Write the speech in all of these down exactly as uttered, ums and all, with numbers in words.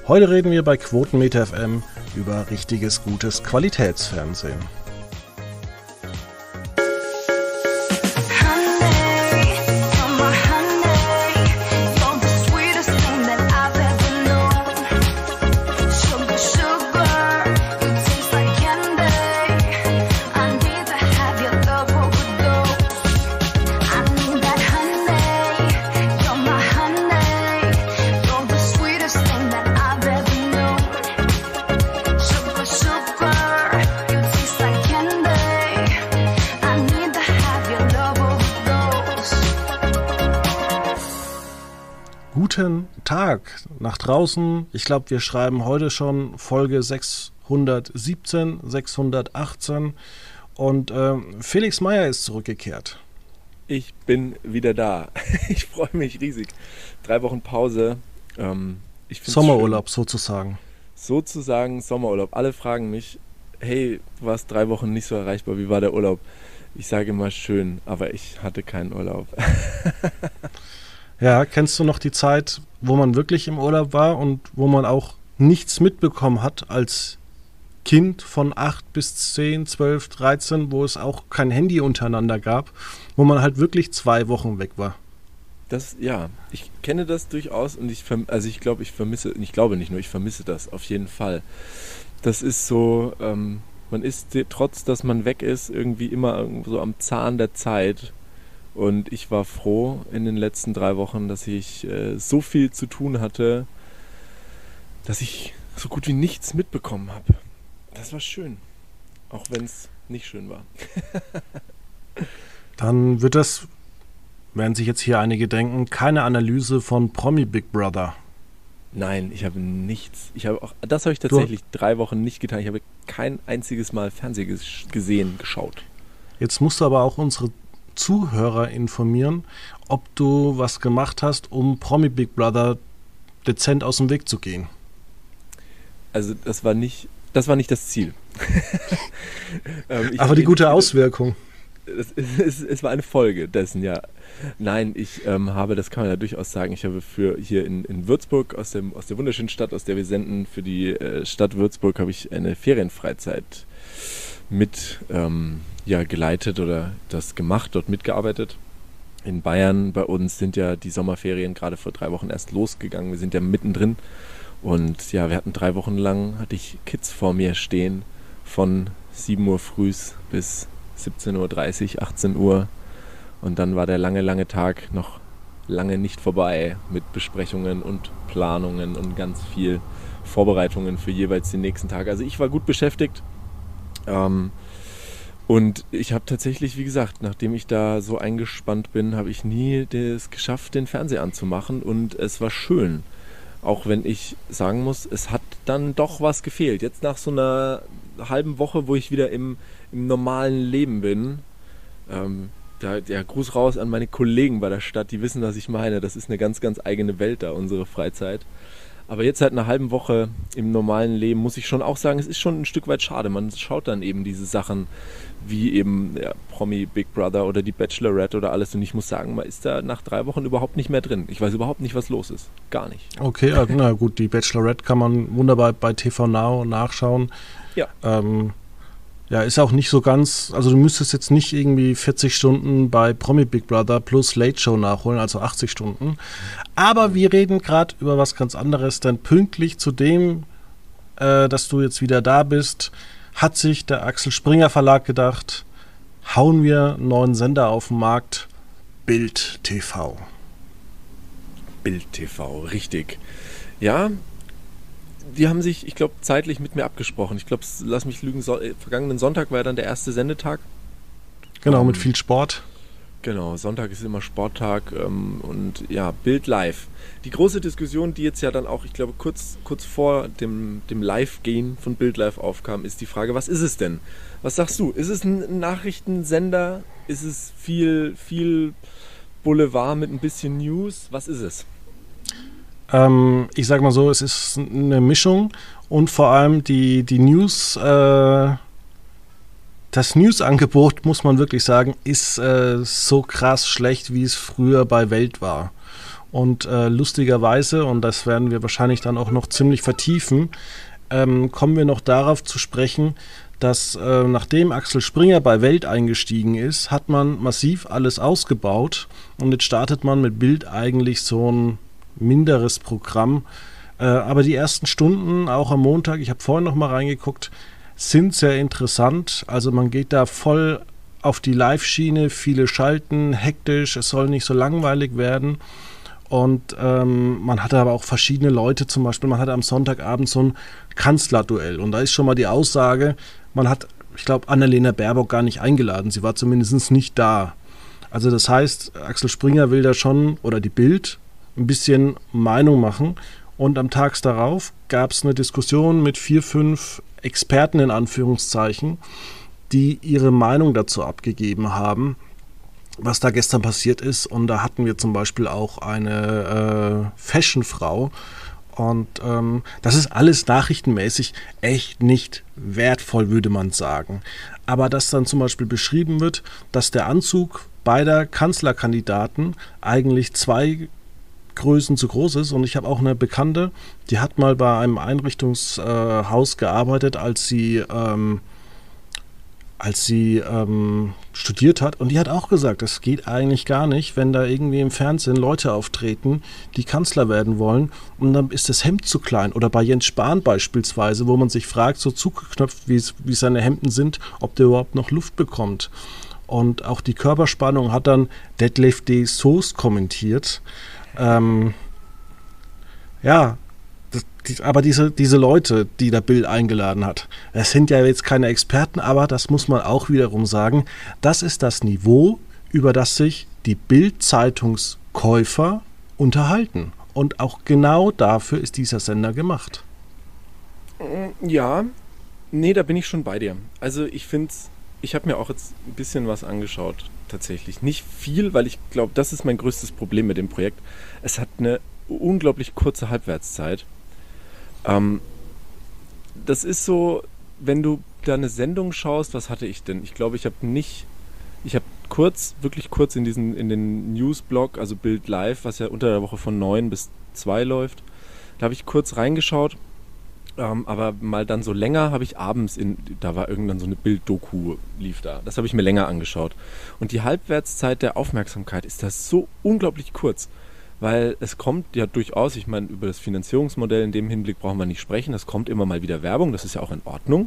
Heute reden wir bei Quotenmeter F M über richtiges, gutes Qualitätsfernsehen. Guten Tag nach draußen. Ich glaube, wir schreiben heute schon Folge sechshundertsiebzehn, sechshundertachtzehn und äh, Felix Meyer ist zurückgekehrt. Ich bin wieder da. Ich freue mich riesig. Drei Wochen Pause. Ähm, ich Sommerurlaub schön. sozusagen. Sozusagen Sommerurlaub. Alle fragen mich, hey, du warst drei Wochen nicht so erreichbar. Wie war der Urlaub? Ich sage immer schön, aber ich hatte keinen Urlaub. Ja, kennst du noch die Zeit, wo man wirklich im Urlaub war und wo man auch nichts mitbekommen hat als Kind von acht bis zehn, zwölf, dreizehn, wo es auch kein Handy untereinander gab, wo man halt wirklich zwei Wochen weg war? Das, ja, ich kenne das durchaus und ich, also ich glaube, ich vermisse, ich glaube nicht nur, ich vermisse das auf jeden Fall. Das ist so, ähm, man ist, trotz dass man weg ist, irgendwie immer so am Zahn der Zeit. Und ich war froh in den letzten drei Wochen, dass ich äh, so viel zu tun hatte, dass ich so gut wie nichts mitbekommen habe. Das war schön, auch wenn es nicht schön war. Dann wird das, werden sich jetzt hier einige denken, keine Analyse von Promi Big Brother. Nein, ich habe nichts. Ich habe auch, das habe ich tatsächlich du? drei Wochen nicht getan. Ich habe kein einziges Mal Fernsehen gesehen, geschaut. Jetzt musst du aber auch unsere Zuhörer informieren, ob du was gemacht hast, um Promi Big Brother dezent aus dem Weg zu gehen. Also das war nicht, das war nicht das Ziel. ähm, Aber die gute Auswirkung. Es, es, es war eine Folge dessen, ja. Nein, ich ähm, habe, das kann man ja durchaus sagen, ich habe für hier in, in Würzburg, aus, dem, aus der wunderschönen Stadt, aus der wir senden, für die äh, Stadt Würzburg habe ich eine Ferienfreizeit mit ähm, ja, geleitet oder das gemacht, dort mitgearbeitet. In Bayern bei uns sind ja die Sommerferien gerade vor drei Wochen erst losgegangen. Wir sind ja mittendrin und ja, wir hatten drei Wochen lang, hatte ich Kids vor mir stehen von sieben Uhr frühs bis siebzehn Uhr dreißig, achtzehn Uhr und dann war der lange, lange Tag noch lange nicht vorbei mit Besprechungen und Planungen und ganz viel Vorbereitungen für jeweils den nächsten Tag. Also ich war gut beschäftigt. Ähm, und ich habe tatsächlich, wie gesagt, nachdem ich da so eingespannt bin, habe ich nie es geschafft, den Fernseher anzumachen und es war schön. Auch wenn ich sagen muss, es hat dann doch was gefehlt. Jetzt nach so einer halben Woche, wo ich wieder im, im normalen Leben bin, ähm, da, der Gruß raus an meine Kollegen bei der Stadt, die wissen, was ich meine. Das ist eine ganz, ganz eigene Welt da, unsere Freizeit. Aber jetzt seit einer halben Woche im normalen Leben muss ich schon auch sagen, es ist schon ein Stück weit schade. Man schaut dann eben diese Sachen wie eben ja, Promi Big Brother oder die Bachelorette oder alles. Und ich muss sagen, man ist da nach drei Wochen überhaupt nicht mehr drin. Ich weiß überhaupt nicht, was los ist. Gar nicht. Okay, na gut, die Bachelorette kann man wunderbar bei T V Now nachschauen. Ja. Ähm, ja, ist auch nicht so ganz, also du müsstest jetzt nicht irgendwie vierzig Stunden bei Promi Big Brother plus Late Show nachholen, also achtzig Stunden. Aber wir reden gerade über was ganz anderes, denn pünktlich zu dem, äh, dass du jetzt wieder da bist, hat sich der Axel Springer Verlag gedacht, hauen wir einen neuen Sender auf den Markt, Bild T V. Bild T V, richtig. Ja, die haben sich, ich glaube, zeitlich mit mir abgesprochen. Ich glaube, lass mich lügen, so, äh, vergangenen Sonntag war ja dann der erste Sendetag. Genau, ähm, mit viel Sport. Genau, Sonntag ist immer Sporttag ähm, und ja, Bild Live. Die große Diskussion, die jetzt ja dann auch, ich glaube, kurz, kurz vor dem, dem Live-Gehen von Bild Live aufkam, ist die Frage, was ist es denn? Was sagst du? Ist es ein Nachrichtensender? Ist es viel, viel Boulevard mit ein bisschen News? Was ist es? Ähm, ich sag mal so, es ist eine Mischung und vor allem die, die News, äh, das News-Angebot, muss man wirklich sagen, ist äh, so krass schlecht, wie es früher bei Welt war. Und äh, lustigerweise, und das werden wir wahrscheinlich dann auch noch ziemlich vertiefen, ähm, kommen wir noch darauf zu sprechen, dass äh, nachdem Axel Springer bei Welt eingestiegen ist, hat man massiv alles ausgebaut und jetzt startet man mit Bild eigentlich so ein minderes Programm. Äh, aber die ersten Stunden, auch am Montag, ich habe vorhin noch mal reingeguckt, sind sehr interessant. Also man geht da voll auf die Live-Schiene, viele schalten, hektisch, es soll nicht so langweilig werden. Und ähm, man hatte aber auch verschiedene Leute, zum Beispiel, man hatte am Sonntagabend so ein Kanzlerduell. Und da ist schon mal die Aussage, man hat, ich glaube, Annalena Baerbock gar nicht eingeladen. Sie war zumindest nicht da. Also das heißt, Axel Springer will da schon, oder die Bild, ein bisschen Meinung machen. Und am Tag darauf gab es eine Diskussion mit vier, fünf Experten in Anführungszeichen, die ihre Meinung dazu abgegeben haben, was da gestern passiert ist. Und da hatten wir zum Beispiel auch eine äh, Fashionfrau. Und ähm, das ist alles nachrichtenmäßig echt nicht wertvoll, würde man sagen. Aber dass dann zum Beispiel beschrieben wird, dass der Anzug beider Kanzlerkandidaten eigentlich zwei Größen zu groß ist. Und ich habe auch eine Bekannte, die hat mal bei einem Einrichtungshaus äh, gearbeitet, als sie... Ähm, als sie ähm, studiert hat. Und die hat auch gesagt, das geht eigentlich gar nicht, wenn da irgendwie im Fernsehen Leute auftreten, die Kanzler werden wollen und dann ist das Hemd zu klein. Oder bei Jens Spahn beispielsweise, wo man sich fragt, so zugeknöpft, wie wie seine Hemden sind, ob der überhaupt noch Luft bekommt. Und auch die Körperspannung hat dann Detlef D. Soest kommentiert. Ähm, ja, Das, die, aber diese, diese Leute, die der Bild eingeladen hat, das sind ja jetzt keine Experten, aber das muss man auch wiederum sagen, das ist das Niveau, über das sich die Bild-Zeitungskäufer unterhalten. Und auch genau dafür ist dieser Sender gemacht. Ja, nee, da bin ich schon bei dir. Also ich finde, ich habe mir auch jetzt ein bisschen was angeschaut, tatsächlich. Nicht viel, weil ich glaube, das ist mein größtes Problem mit dem Projekt. Es hat eine unglaublich kurze Halbwertszeit. Ähm, das ist so, wenn du da eine Sendung schaust, was hatte ich denn? Ich glaube, ich habe nicht, ich habe kurz, wirklich kurz in diesen, in den Newsblog, also Bild Live, was ja unter der Woche von neun bis zwei läuft, da habe ich kurz reingeschaut, ähm, aber mal dann so länger habe ich abends, in, da war irgendwann so eine Bild-Doku, lief da, das habe ich mir länger angeschaut. Und die Halbwertszeit der Aufmerksamkeit ist da so unglaublich kurz. Weil es kommt ja durchaus, ich meine, über das Finanzierungsmodell in dem Hinblick brauchen wir nicht sprechen, es kommt immer mal wieder Werbung, das ist ja auch in Ordnung.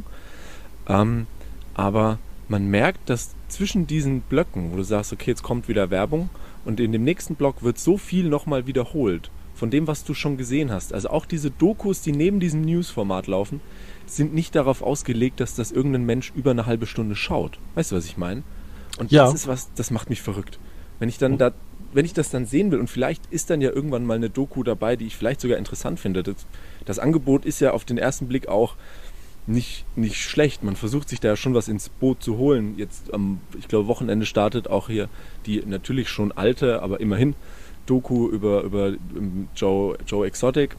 Ähm, aber man merkt, dass zwischen diesen Blöcken, wo du sagst, okay, jetzt kommt wieder Werbung und in dem nächsten Block wird so viel nochmal wiederholt von dem, was du schon gesehen hast. Also auch diese Dokus, die neben diesem News-Format laufen, sind nicht darauf ausgelegt, dass das irgendein Mensch über eine halbe Stunde schaut. Weißt du, was ich meine? Und ja. Das ist was, das macht mich verrückt. Wenn ich dann da Wenn ich das dann sehen will und vielleicht ist dann ja irgendwann mal eine Doku dabei, die ich vielleicht sogar interessant finde. Das, das Angebot ist ja auf den ersten Blick auch nicht, nicht schlecht. Man versucht sich da ja schon was ins Boot zu holen. Jetzt am, ich glaube, Wochenende startet auch hier die natürlich schon alte, aber immerhin Doku über, über Joe, Joe Exotic.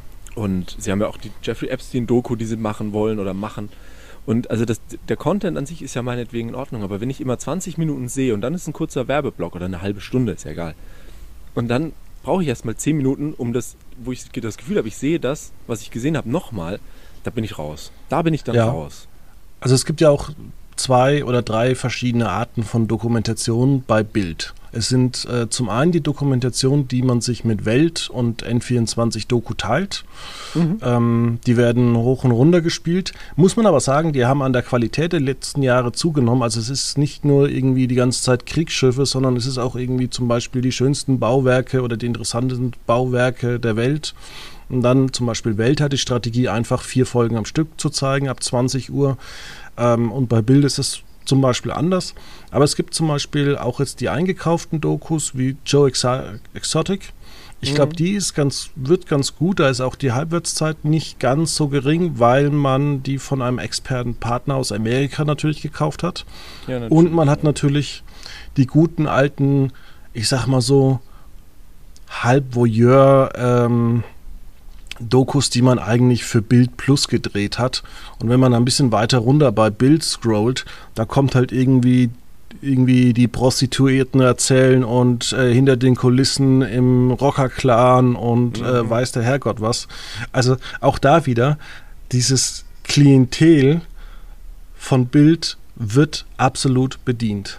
Und sie haben ja auch die Jeffrey Epstein-Doku, die sie machen wollen oder machen. Und also das, der Content an sich ist ja meinetwegen in Ordnung, aber wenn ich immer zwanzig Minuten sehe und dann ist ein kurzer Werbeblock oder eine halbe Stunde, ist ja egal. Und dann brauche ich erstmal zehn Minuten, um das, wo ich das Gefühl habe, ich sehe das, was ich gesehen habe, nochmal, da bin ich raus. Da bin ich dann ja. raus. Also es gibt ja auch zwei oder drei verschiedene Arten von Dokumentation bei Bild. Es sind äh, zum einen die Dokumentation, die man sich mit Welt und N vierundzwanzig Doku teilt. Mhm. Ähm, die werden hoch und runter gespielt. Muss man aber sagen, die haben an der Qualität der letzten Jahre zugenommen. Also es ist nicht nur irgendwie die ganze Zeit Kriegsschiffe, sondern es ist auch irgendwie zum Beispiel die schönsten Bauwerke oder die interessantesten Bauwerke der Welt. Und dann zum Beispiel Welt hat die Strategie, einfach vier Folgen am Stück zu zeigen, ab zwanzig Uhr. Ähm, und bei Bild ist es zum Beispiel anders. Aber es gibt zum Beispiel auch jetzt die eingekauften Dokus wie Joe Exo- Exotic. Ich glaube, die ist ganz, wird ganz gut. Da ist auch die Halbwertszeit nicht ganz so gering, weil man die von einem Expertenpartner aus Amerika natürlich gekauft hat. Ja, natürlich. Und man hat natürlich die guten alten, ich sag mal so, Halb-Voyeur- ähm, Dokus, die man eigentlich für Bild Plus gedreht hat. Und wenn man ein bisschen weiter runter bei Bild scrollt, da kommt halt irgendwie irgendwie die Prostituierten erzählen und äh, hinter den Kulissen im Rocker-Clan und mhm. äh, weiß der Herrgott was. Also auch da wieder, dieses Klientel von Bild wird absolut bedient.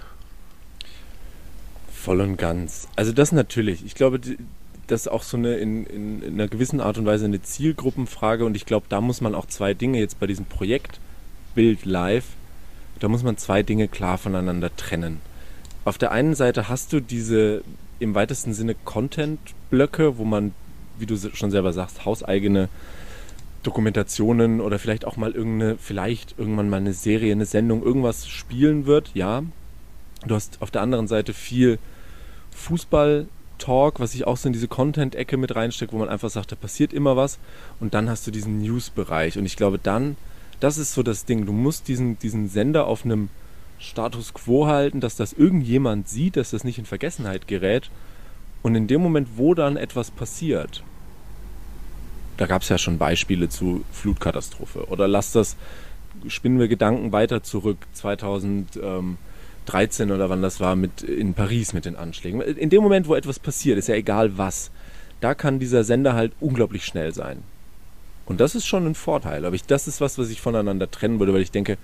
Voll und ganz. Also das natürlich. Ich glaube, das ist auch so eine in, in, in einer gewissen Art und Weise eine Zielgruppenfrage und ich glaube, da muss man auch zwei Dinge jetzt bei diesem Projekt Bild Live, da muss man zwei Dinge klar voneinander trennen. Auf der einen Seite hast du diese im weitesten Sinne Content-Blöcke, wo man, wie du schon selber sagst, hauseigene Dokumentationen oder vielleicht auch mal irgendeine, vielleicht irgendwann mal eine Serie, eine Sendung, irgendwas spielen wird, ja. Du hast auf der anderen Seite viel Fußball-Talk, was ich auch so in diese Content-Ecke mit reinstecke, wo man einfach sagt, da passiert immer was und dann hast du diesen News-Bereich und ich glaube dann, das ist so das Ding, du musst diesen, diesen Sender auf einem Status Quo halten, dass das irgendjemand sieht, dass das nicht in Vergessenheit gerät und in dem Moment, wo dann etwas passiert, da gab es ja schon Beispiele zu Flutkatastrophe oder lass das, spinnen wir Gedanken weiter zurück, zweitausenddreizehn oder wann das war, mit in Paris mit den Anschlägen. In dem Moment, wo etwas passiert, ist ja egal was, da kann dieser Sender halt unglaublich schnell sein. Und das ist schon ein Vorteil. Aber ich, das ist was, was ich voneinander trennen würde, weil ich denke,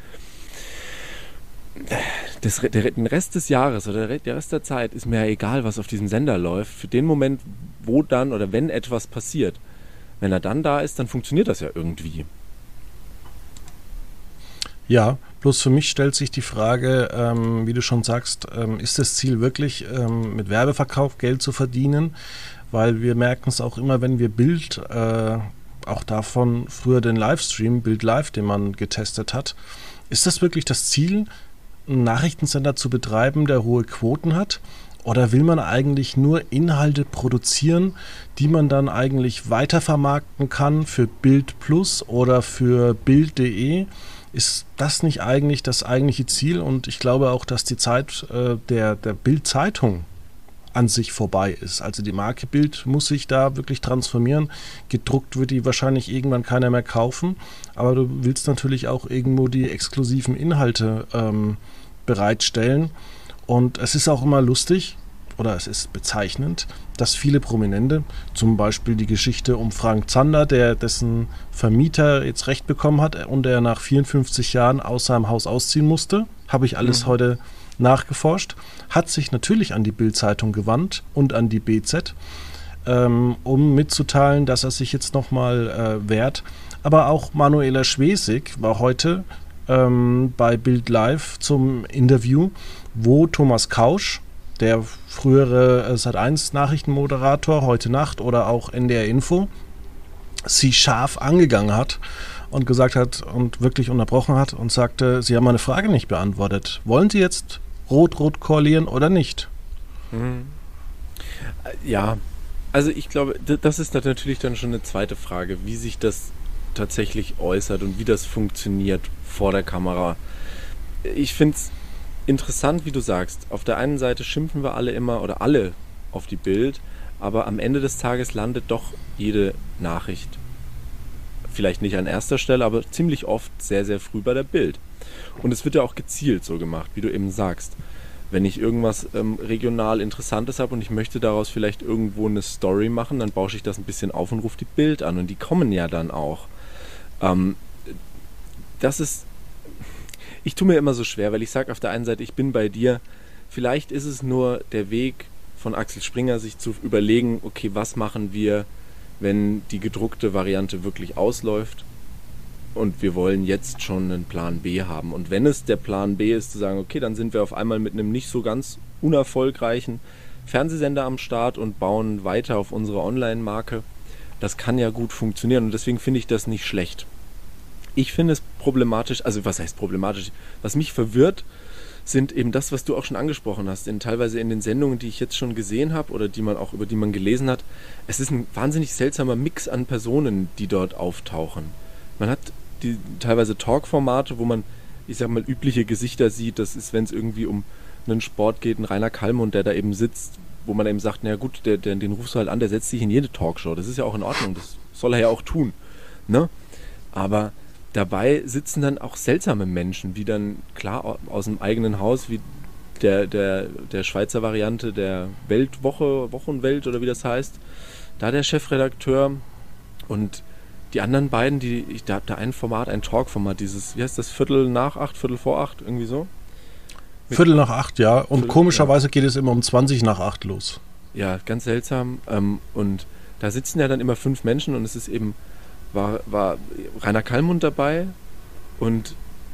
das, der, den Rest des Jahres oder der Rest der Zeit ist mir ja egal, was auf diesem Sender läuft. Für den Moment, wo dann oder wenn etwas passiert, wenn er dann da ist, dann funktioniert das ja irgendwie. Ja, bloß für mich stellt sich die Frage, ähm, wie du schon sagst, ähm, ist das Ziel wirklich, ähm, mit Werbeverkauf Geld zu verdienen? Weil wir merken es auch immer, wenn wir Bild, äh, auch davon früher den Livestream, Bild Live, den man getestet hat, ist das wirklich das Ziel, einen Nachrichtensender zu betreiben, der hohe Quoten hat? Oder will man eigentlich nur Inhalte produzieren, die man dann eigentlich weitervermarkten kann für Bild Plus oder für Bild punkt de? Ist das nicht eigentlich das eigentliche Ziel? Und ich glaube auch, dass die Zeit äh, der, der Bild-Zeitung an sich vorbei ist. Also die Marke Bild muss sich da wirklich transformieren. Gedruckt wird die wahrscheinlich irgendwann keiner mehr kaufen. Aber du willst natürlich auch irgendwo die exklusiven Inhalte ähm, bereitstellen. Und es ist auch immer lustig, oder es ist bezeichnend, dass viele Prominente, zum Beispiel die Geschichte um Frank Zander, der dessen Vermieter jetzt Recht bekommen hat und der nach vierundfünfzig Jahren aus seinem Haus ausziehen musste, habe ich alles mhm. heute nachgeforscht, hat sich natürlich an die Bild-Zeitung gewandt und an die B Z, ähm, um mitzuteilen, dass er sich jetzt nochmal äh, wehrt. Aber auch Manuela Schwesig war heute ähm, bei Bild Live zum Interview, wo Thomas Kausch, der frühere äh, Sat eins Nachrichtenmoderator, heute Nacht oder auch N D R Info, sie scharf angegangen hat und gesagt hat und wirklich unterbrochen hat und sagte, sie haben meine Frage nicht beantwortet. Wollen Sie jetzt rot-rot koalieren oder nicht? Mhm. Ja, also ich glaube, das ist natürlich dann schon eine zweite Frage, wie sich das tatsächlich äußert und wie das funktioniert vor der Kamera. Ich finde es interessant, wie du sagst. Auf der einen Seite schimpfen wir alle immer oder alle auf die Bild, aber am Ende des Tages landet doch jede Nachricht, vielleicht nicht an erster Stelle, aber ziemlich oft sehr, sehr früh bei der Bild. Und es wird ja auch gezielt so gemacht, wie du eben sagst. Wenn ich irgendwas ähm, regional Interessantes habe und ich möchte daraus vielleicht irgendwo eine Story machen, dann bausche ich das ein bisschen auf und rufe die Bild an. Und die kommen ja dann auch. Ähm, das ist... Ich tue mir immer so schwer, weil ich sage auf der einen Seite, ich bin bei dir. Vielleicht ist es nur der Weg von Axel Springer, sich zu überlegen, okay, was machen wir, wenn die gedruckte Variante wirklich ausläuft und wir wollen jetzt schon einen Plan B haben. Und wenn es der Plan B ist, zu sagen, okay, dann sind wir auf einmal mit einem nicht so ganz unerfolgreichen Fernsehsender am Start und bauen weiter auf unsere Online-Marke. Das kann ja gut funktionieren und deswegen finde ich das nicht schlecht. Ich finde es problematisch, also was heißt problematisch? Was mich verwirrt, sind eben das, was du auch schon angesprochen hast, in, teilweise in den Sendungen, die ich jetzt schon gesehen habe oder die man auch über die man gelesen hat. Es ist ein wahnsinnig seltsamer Mix an Personen, die dort auftauchen. Man hat die teilweise Talk-Formate, wo man, ich sag mal, übliche Gesichter sieht. Das ist, wenn es irgendwie um einen Sport geht, ein Rainer Kallmund, der da eben sitzt, wo man eben sagt, na gut, der, der, den rufst du halt an, der setzt sich in jede Talkshow. Das ist ja auch in Ordnung, das soll er ja auch tun. Ne? Aber dabei sitzen dann auch seltsame Menschen, die dann klar aus dem eigenen Haus, wie der, der, der Schweizer Variante der Weltwoche, Wochenwelt oder wie das heißt, da der Chefredakteur und die anderen beiden, die, ich, da habt ihr ein Format, ein Talk-Format, dieses, wie heißt das, Viertel nach acht, Viertel vor acht, irgendwie so? Mit Viertel nach acht, ja. Und Viertel, komischerweise ja. geht es immer um zwanzig nach acht los. Ja, ganz seltsam. Ähm, und da sitzen ja dann immer fünf Menschen und es ist eben, war, war Rainer Kallmund dabei und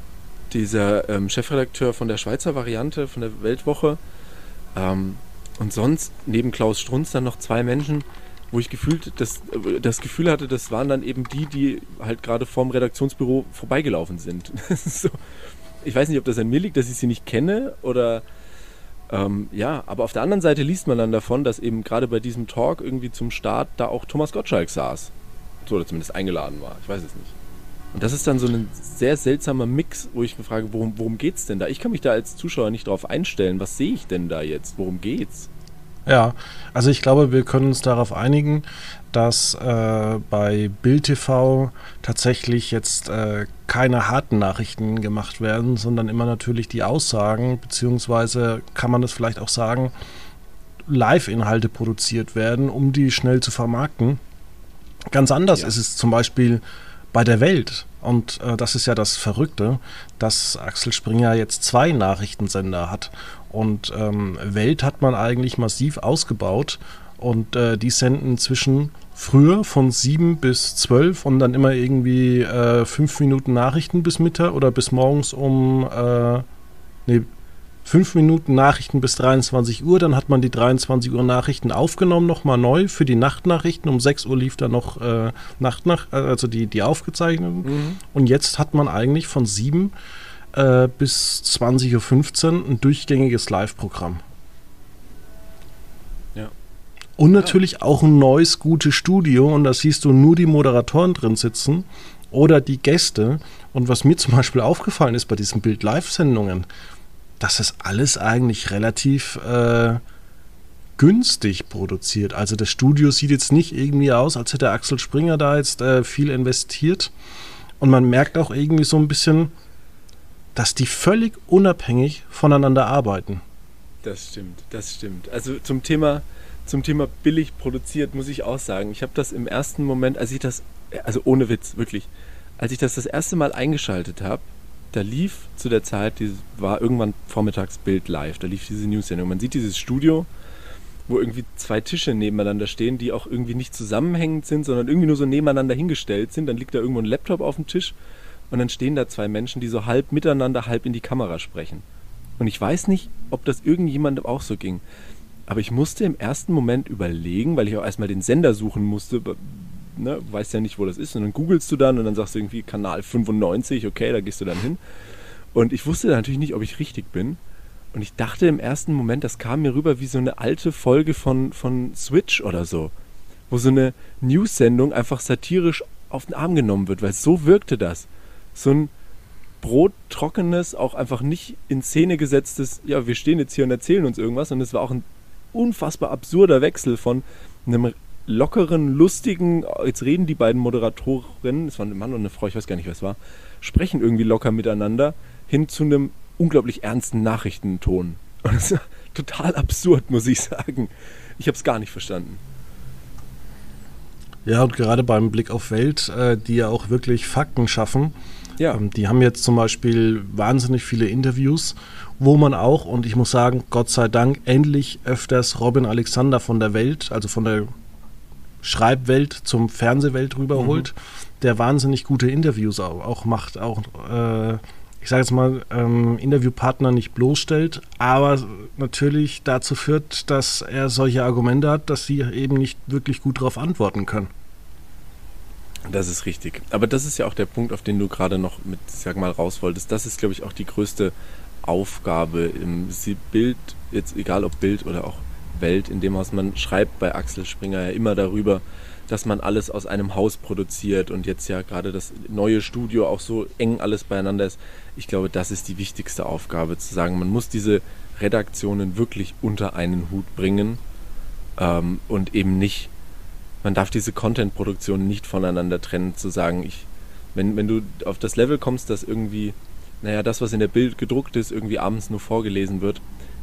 dieser ähm, Chefredakteur von der Schweizer Variante, von der Weltwoche. Ähm, und sonst neben Klaus Strunz dann noch zwei Menschen, wo ich gefühlt das, das Gefühl hatte, das waren dann eben die, die halt gerade vorm Redaktionsbüro vorbeigelaufen sind. So. Ich weiß nicht, ob das an mir liegt, dass ich sie nicht kenne oder ähm, ja, aber auf der anderen Seite liest man dann davon, dass eben gerade bei diesem Talk irgendwie zum Start da auch Thomas Gottschalk saß. So, oder zumindest eingeladen war. Ich weiß es nicht. Und das ist dann so ein sehr seltsamer Mix, wo ich mir frage, worum, worum geht's denn da? Ich kann mich da als Zuschauer nicht drauf einstellen. Was sehe ich denn da jetzt? Worum geht's? Ja, also ich glaube, wir können uns darauf einigen, dass äh, bei Bild T V tatsächlich jetzt äh, keine harten Nachrichten gemacht werden, sondern immer natürlich die Aussagen, beziehungsweise kann man das vielleicht auch sagen, Live-Inhalte produziert werden, um die schnell zu vermarkten. Ganz anders ja. ist es zum Beispiel bei der Welt. Und äh, das ist ja das Verrückte, dass Axel Springer jetzt zwei Nachrichtensender hat. Und ähm, Welt hat man eigentlich massiv ausgebaut. Und äh, die senden zwischen früher von sieben bis zwölf und dann immer irgendwie äh, fünf Minuten Nachrichten bis Mittag oder bis morgens um äh, nee, fünf Minuten Nachrichten bis dreiundzwanzig Uhr. Dann hat man die dreiundzwanzig Uhr Nachrichten aufgenommen, nochmal neu für die Nachtnachrichten. Um sechs Uhr lief dann noch äh, Nachtnach, also die, die aufgezeichneten. Mhm. Und jetzt hat man eigentlich von sieben äh, bis zwanzig Uhr fünfzehn ein durchgängiges Live-Programm. Ja. Und natürlich ja. auch ein neues, gutes Studio. Und da siehst du nur die Moderatoren drin sitzen oder die Gäste. Und was mir zum Beispiel aufgefallen ist bei diesen Bild-Live-Sendungen, das ist alles eigentlich relativ äh, günstig produziert. Also das Studio sieht jetzt nicht irgendwie aus, als hätte Axel Springer da jetzt äh, viel investiert. Und man merkt auch irgendwie so ein bisschen, dass die völlig unabhängig voneinander arbeiten. Das stimmt, das stimmt. Also zum Thema, zum Thema billig produziert muss ich auch sagen, ich habe das im ersten Moment, als ich das, also ohne Witz, wirklich, als ich das das erste Mal eingeschaltet habe, da lief zu der Zeit, die war irgendwann vormittags Bild live, da lief diese News-Sendung. Man sieht dieses Studio, wo irgendwie zwei Tische nebeneinander stehen, die auch irgendwie nicht zusammenhängend sind, sondern irgendwie nur so nebeneinander hingestellt sind. Dann liegt da irgendwo ein Laptop auf dem Tisch und dann stehen da zwei Menschen, die so halb miteinander, halb in die Kamera sprechen. Und ich weiß nicht, ob das irgendjemandem auch so ging. Aber ich musste im ersten Moment überlegen, weil ich auch erstmal den Sender suchen musste, ne, weißt ja nicht, wo das ist, und dann googelst du dann und dann sagst du irgendwie Kanal fünfundneunzig, okay, da gehst du dann hin. Und ich wusste natürlich nicht, ob ich richtig bin. Und ich dachte im ersten Moment, das kam mir rüber wie so eine alte Folge von, von Switch oder so, wo so eine News-Sendung einfach satirisch auf den Arm genommen wird, weil so wirkte das. So ein brottrockenes, auch einfach nicht in Szene gesetztes, ja, wir stehen jetzt hier und erzählen uns irgendwas, und es war auch ein unfassbar absurder Wechsel von einem lockeren, lustigen, jetzt reden die beiden Moderatorinnen, es war ein Mann und eine Frau, ich weiß gar nicht, was es war, sprechen irgendwie locker miteinander, hin zu einem unglaublich ernsten Nachrichtenton. Und das ist total absurd, muss ich sagen. Ich habe es gar nicht verstanden. Ja, und gerade beim Blick auf Welt, äh, die ja auch wirklich Fakten schaffen, ja. ähm, die haben jetzt zum Beispiel wahnsinnig viele Interviews, wo man auch, und ich muss sagen, Gott sei Dank, endlich öfters Robin Alexander von der Welt, also von der Schreibwelt zum Fernsehwelt rüberholt, mhm. der wahnsinnig gute Interviews auch, auch macht, auch äh, ich sage jetzt mal, ähm, Interviewpartner nicht bloßstellt, aber natürlich dazu führt, dass er solche Argumente hat, dass sie eben nicht wirklich gut darauf antworten können. Das ist richtig. Aber das ist ja auch der Punkt, auf den du gerade noch mit, sag mal, raus wolltest. Das ist, glaube ich, auch die größte Aufgabe im Bild, jetzt egal ob Bild oder auch Welt, in dem Haus. Man schreibt bei Axel Springer ja immer darüber, dass man alles aus einem Haus produziert und jetzt ja gerade das neue Studio auch so eng alles beieinander ist. Ich glaube, das ist die wichtigste Aufgabe, zu sagen, man muss diese Redaktionen wirklich unter einen Hut bringen ähm, und eben nicht, man darf diese Content-Produktion nicht voneinander trennen, zu sagen, ich, wenn, wenn du auf das Level kommst, dass irgendwie, naja, das, was in der Bild gedruckt ist, irgendwie abends nur vorgelesen wird,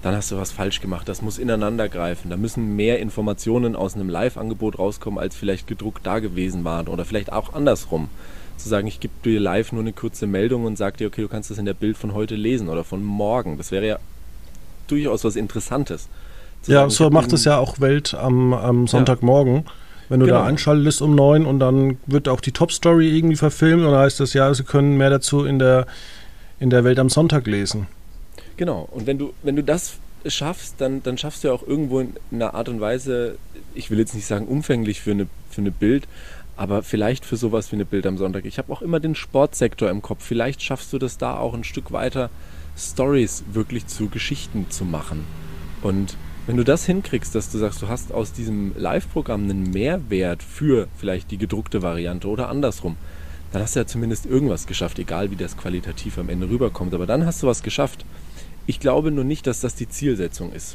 dann hast du was falsch gemacht. Das muss ineinander greifen. Da müssen mehr Informationen aus einem Live-Angebot rauskommen, als vielleicht gedruckt da gewesen waren. Oder vielleicht auch andersrum. Zu sagen, ich gebe dir live nur eine kurze Meldung und sage dir, okay, du kannst das in der Bild von heute lesen oder von morgen. Das wäre ja durchaus was Interessantes. Zu ja, sagen, so macht es ja auch Welt am, am Sonntagmorgen. Ja. Wenn du genau. da einschaltest um neun und dann wird auch die Top-Story irgendwie verfilmt und dann heißt das, ja, sie können mehr dazu in der, in der Welt am Sonntag lesen. Genau, und wenn du, wenn du das schaffst, dann, dann schaffst du ja auch irgendwo in einer Art und Weise, ich will jetzt nicht sagen umfänglich für eine, für eine Bild, aber vielleicht für sowas wie eine Bild am Sonntag. Ich habe auch immer den Sportsektor im Kopf. Vielleicht schaffst du das da auch ein Stück weiter, Stories wirklich zu Geschichten zu machen. Und wenn du das hinkriegst, dass du sagst, du hast aus diesem Live-Programm einen Mehrwert für vielleicht die gedruckte Variante oder andersrum, dann hast du ja zumindest irgendwas geschafft, egal wie das qualitativ am Ende rüberkommt. Aber dann hast du was geschafft. Ich glaube nur nicht, dass das die Zielsetzung ist.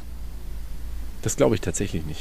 Das glaube ich tatsächlich nicht.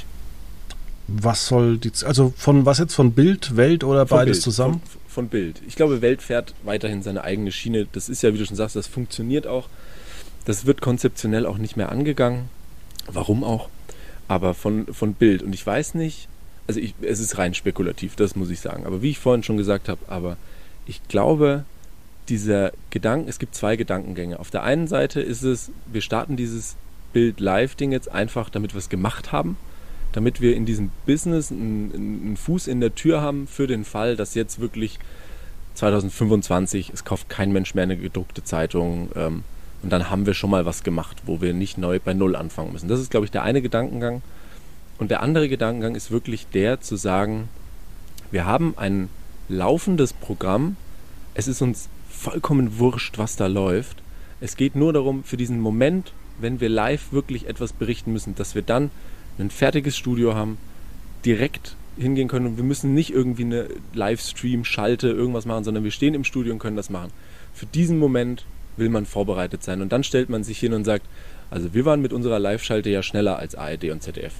Was soll die, also von was jetzt, von Bild, Welt oder von beides Bild, zusammen? Von, von Bild. Ich glaube, Welt fährt weiterhin seine eigene Schiene. Das ist ja, wie du schon sagst, das funktioniert auch. Das wird konzeptionell auch nicht mehr angegangen. Warum auch? Aber von, von Bild. Und ich weiß nicht, also ich, es ist rein spekulativ, das muss ich sagen. Aber wie ich vorhin schon gesagt habe, aber ich glaube, dieser Gedanke, es gibt zwei Gedankengänge. Auf der einen Seite ist es, wir starten dieses Bild-Live-Ding jetzt einfach, damit wir es gemacht haben, damit wir in diesem Business einen, einen Fuß in der Tür haben für den Fall, dass jetzt wirklich zwanzig fünfundzwanzig, es kauft kein Mensch mehr eine gedruckte Zeitung, ähm, und dann haben wir schon mal was gemacht, wo wir nicht neu bei Null anfangen müssen. Das ist, glaube ich, der eine Gedankengang. Und der andere Gedankengang ist wirklich der, zu sagen, wir haben ein laufendes Programm, es ist uns vollkommen wurscht, was da läuft. Es geht nur darum, für diesen Moment, wenn wir live wirklich etwas berichten müssen, dass wir dann ein fertiges Studio haben, direkt hingehen können und wir müssen nicht irgendwie eine Livestream-Schalte, irgendwas machen, sondern wir stehen im Studio und können das machen. Für diesen Moment will man vorbereitet sein und dann stellt man sich hin und sagt, also wir waren mit unserer Live-Schalte ja schneller als A R D und Z D F.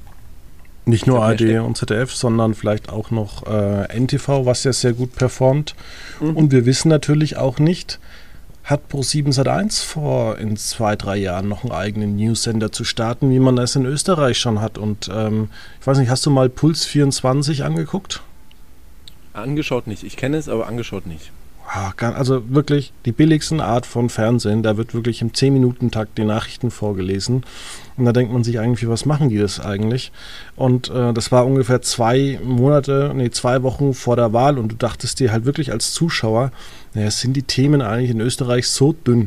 Nicht nur A R D und Z D F, sondern vielleicht auch noch äh, N T V, was ja sehr gut performt. Mhm. Und wir wissen natürlich auch nicht, hat ProSieben Sat eins vor, in zwei, drei Jahren noch einen eigenen News-Sender zu starten, wie man das in Österreich schon hat. Und ähm, ich weiß nicht, hast du mal Puls vierundzwanzig angeguckt? Angeschaut nicht. Ich kenne es, aber angeschaut nicht. Also wirklich die billigsten Art von Fernsehen, da wird wirklich im zehn-Minuten-Takt die Nachrichten vorgelesen und da denkt man sich eigentlich, was machen die das eigentlich? Und äh, das war ungefähr zwei Monate, nee, zwei Wochen vor der Wahl und du dachtest dir halt wirklich als Zuschauer, naja, sind die Themen eigentlich in Österreich so dünn?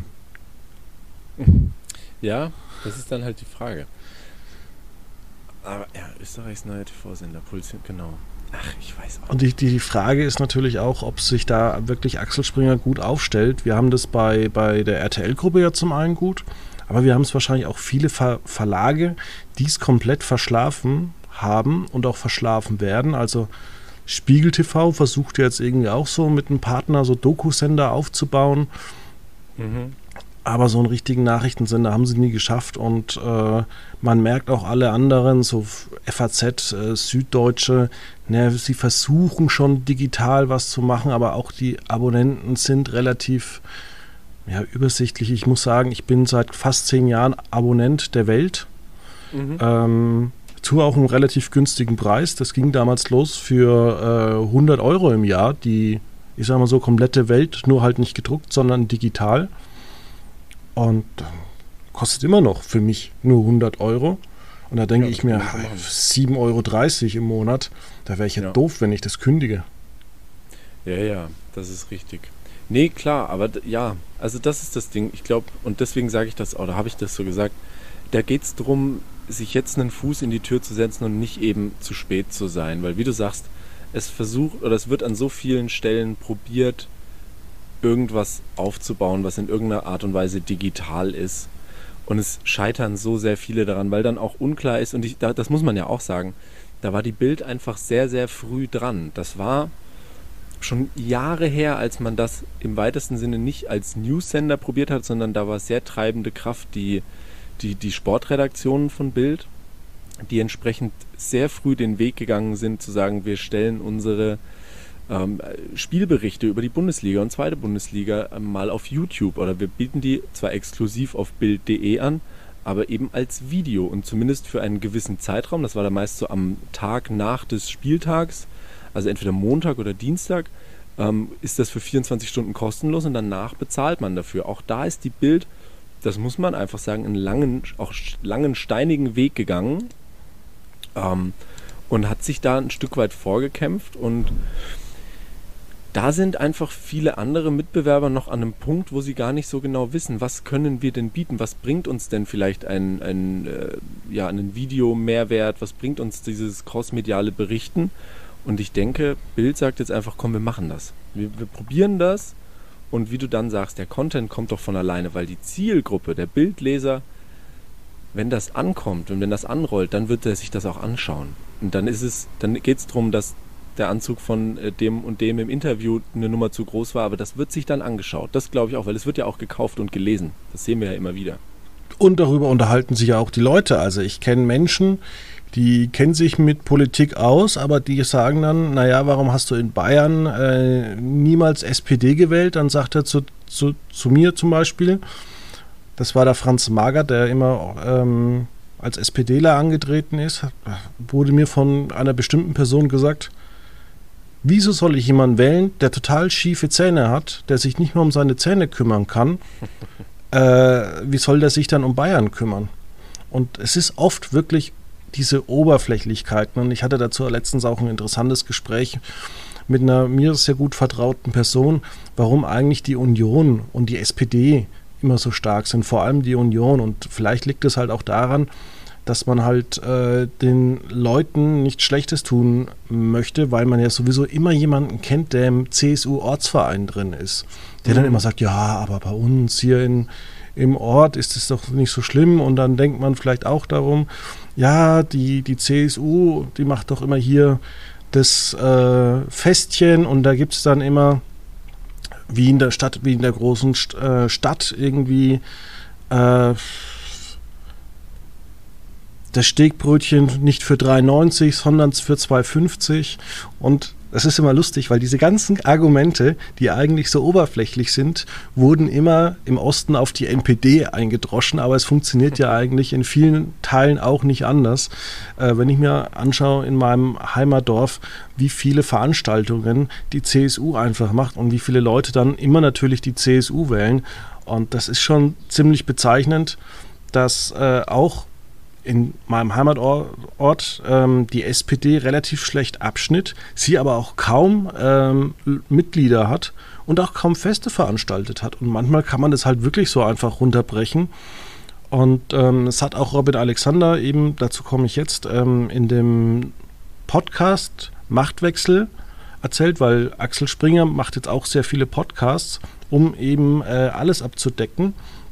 Ja, das ist dann halt die Frage. Aber ja, Österreichs neuer T V-Sender, Puls, genau. Ach, ich weiß auch. Und die, die Frage ist natürlich auch, ob sich da wirklich Axel Springer gut aufstellt. Wir haben das bei, bei der R T L-Gruppe ja zum einen gut, aber wir haben es wahrscheinlich auch viele Ver- Verlage, die es komplett verschlafen haben und auch verschlafen werden. Also Spiegel T V versucht jetzt irgendwie auch so mit einem Partner so Doku-Sender aufzubauen. Mhm. Aber so einen richtigen Nachrichtensender haben sie nie geschafft und äh, man merkt auch alle anderen, so F A Z, äh, Süddeutsche, ne, sie versuchen schon digital was zu machen, aber auch die Abonnenten sind relativ ja, übersichtlich. Ich muss sagen, ich bin seit fast zehn Jahren Abonnent der Welt. Mhm. Ähm, tue auch einen relativ günstigen Preis. Das ging damals los für äh, hundert Euro im Jahr, die, ich sag mal so, komplette Welt, nur halt nicht gedruckt, sondern digital. Und äh, kostet immer noch für mich nur hundert Euro. Und da denke ja, ich mir, sieben Euro dreißig im Monat, da wäre ich ja, ja doof, wenn ich das kündige. Ja, ja, das ist richtig. Nee, klar, aber d- ja, also das ist das Ding. Ich glaube, und deswegen sage ich das, oder habe ich das so gesagt, da geht es darum, sich jetzt einen Fuß in die Tür zu setzen und nicht eben zu spät zu sein. Weil wie du sagst, es versucht, oder es wird an so vielen Stellen probiert, irgendwas aufzubauen, was in irgendeiner Art und Weise digital ist. Und es scheitern so sehr viele daran, weil dann auch unklar ist, und ich, da, das muss man ja auch sagen, da war die Bild einfach sehr, sehr früh dran. Das war schon Jahre her, als man das im weitesten Sinne nicht als News-Sender probiert hat, sondern da war sehr treibende Kraft die, die, die Sportredaktionen von Bild, die entsprechend sehr früh den Weg gegangen sind, zu sagen, wir stellen unsere Ähm, Spielberichte über die Bundesliga und zweite Bundesliga ähm, mal auf YouTube, oder wir bieten die zwar exklusiv auf Bild punkt de an, aber eben als Video und zumindest für einen gewissen Zeitraum, das war dann meist so am Tag nach des Spieltags, also entweder Montag oder Dienstag, ähm, ist das für vierundzwanzig Stunden kostenlos und danach bezahlt man dafür. Auch da ist die Bild, das muss man einfach sagen, einen langen, auch langen steinigen Weg gegangen ähm, und hat sich da ein Stück weit vorgekämpft, und da sind einfach viele andere Mitbewerber noch an einem Punkt, wo sie gar nicht so genau wissen, was können wir denn bieten, was bringt uns denn vielleicht ein, ein, äh, ja, einen Video-Mehrwert, was bringt uns dieses crossmediale Berichten. Und ich denke, Bild sagt jetzt einfach, komm, wir machen das. Wir, wir probieren das, und wie du dann sagst, der Content kommt doch von alleine, weil die Zielgruppe, der Bildleser, wenn das ankommt und wenn das anrollt, dann wird er sich das auch anschauen. Und dann ist es, dann geht es darum, dass der Anzug von äh, dem und dem im Interview eine Nummer zu groß war, aber das wird sich dann angeschaut. Das glaube ich auch, weil es wird ja auch gekauft und gelesen. Das sehen wir ja immer wieder. Und darüber unterhalten sich ja auch die Leute. Also ich kenne Menschen, die kennen sich mit Politik aus, aber die sagen dann, naja, warum hast du in Bayern äh, niemals S P D gewählt? Dann sagt er zu, zu, zu mir zum Beispiel, das war der Franz Magert, der immer ähm, als SPDler angetreten ist, wurde mir von einer bestimmten Person gesagt, wieso soll ich jemanden wählen, der total schiefe Zähne hat, der sich nicht mehr um seine Zähne kümmern kann? äh, wie soll der sich dann um Bayern kümmern? Und es ist oft wirklich diese Oberflächlichkeiten. Und ich hatte dazu letztens auch ein interessantes Gespräch mit einer mir sehr gut vertrauten Person, warum eigentlich die Union und die S P D immer so stark sind, vor allem die Union. Und vielleicht liegt es halt auch daran, dass man halt äh, den Leuten nichts Schlechtes tun möchte, weil man ja sowieso immer jemanden kennt, der im C S U-Ortsverein drin ist, der mhm. dann immer sagt, ja, aber bei uns hier in, im Ort ist es doch nicht so schlimm, und dann denkt man vielleicht auch darum, ja, die, die C S U, die macht doch immer hier das äh, Festchen, und da gibt es dann immer, wie in der Stadt, wie in der großen St- äh, Stadt irgendwie äh, das Steakbrötchen nicht für drei neunzig, sondern für zwei fünfzig. Und das ist immer lustig, weil diese ganzen Argumente, die eigentlich so oberflächlich sind, wurden immer im Osten auf die N P D eingedroschen, aber es funktioniert ja eigentlich in vielen Teilen auch nicht anders. Äh, wenn ich mir anschaue in meinem Heimatdorf, wie viele Veranstaltungen die C S U einfach macht und wie viele Leute dann immer natürlich die C S U wählen. Und das ist schon ziemlich bezeichnend, dass äh, auch in meinem Heimatort ähm, die S P D relativ schlecht abschnitt, sie aber auch kaum ähm, Mitglieder hat und auch kaum Feste veranstaltet hat. Und manchmal kann man das halt wirklich so einfach runterbrechen. Und ähm, es hat auch Robin Alexander eben, dazu komme ich jetzt, ähm, in dem Podcast Machtwechsel erzählt, weil Axel Springer macht jetzt auch sehr viele Podcasts, um eben äh, alles abzudecken.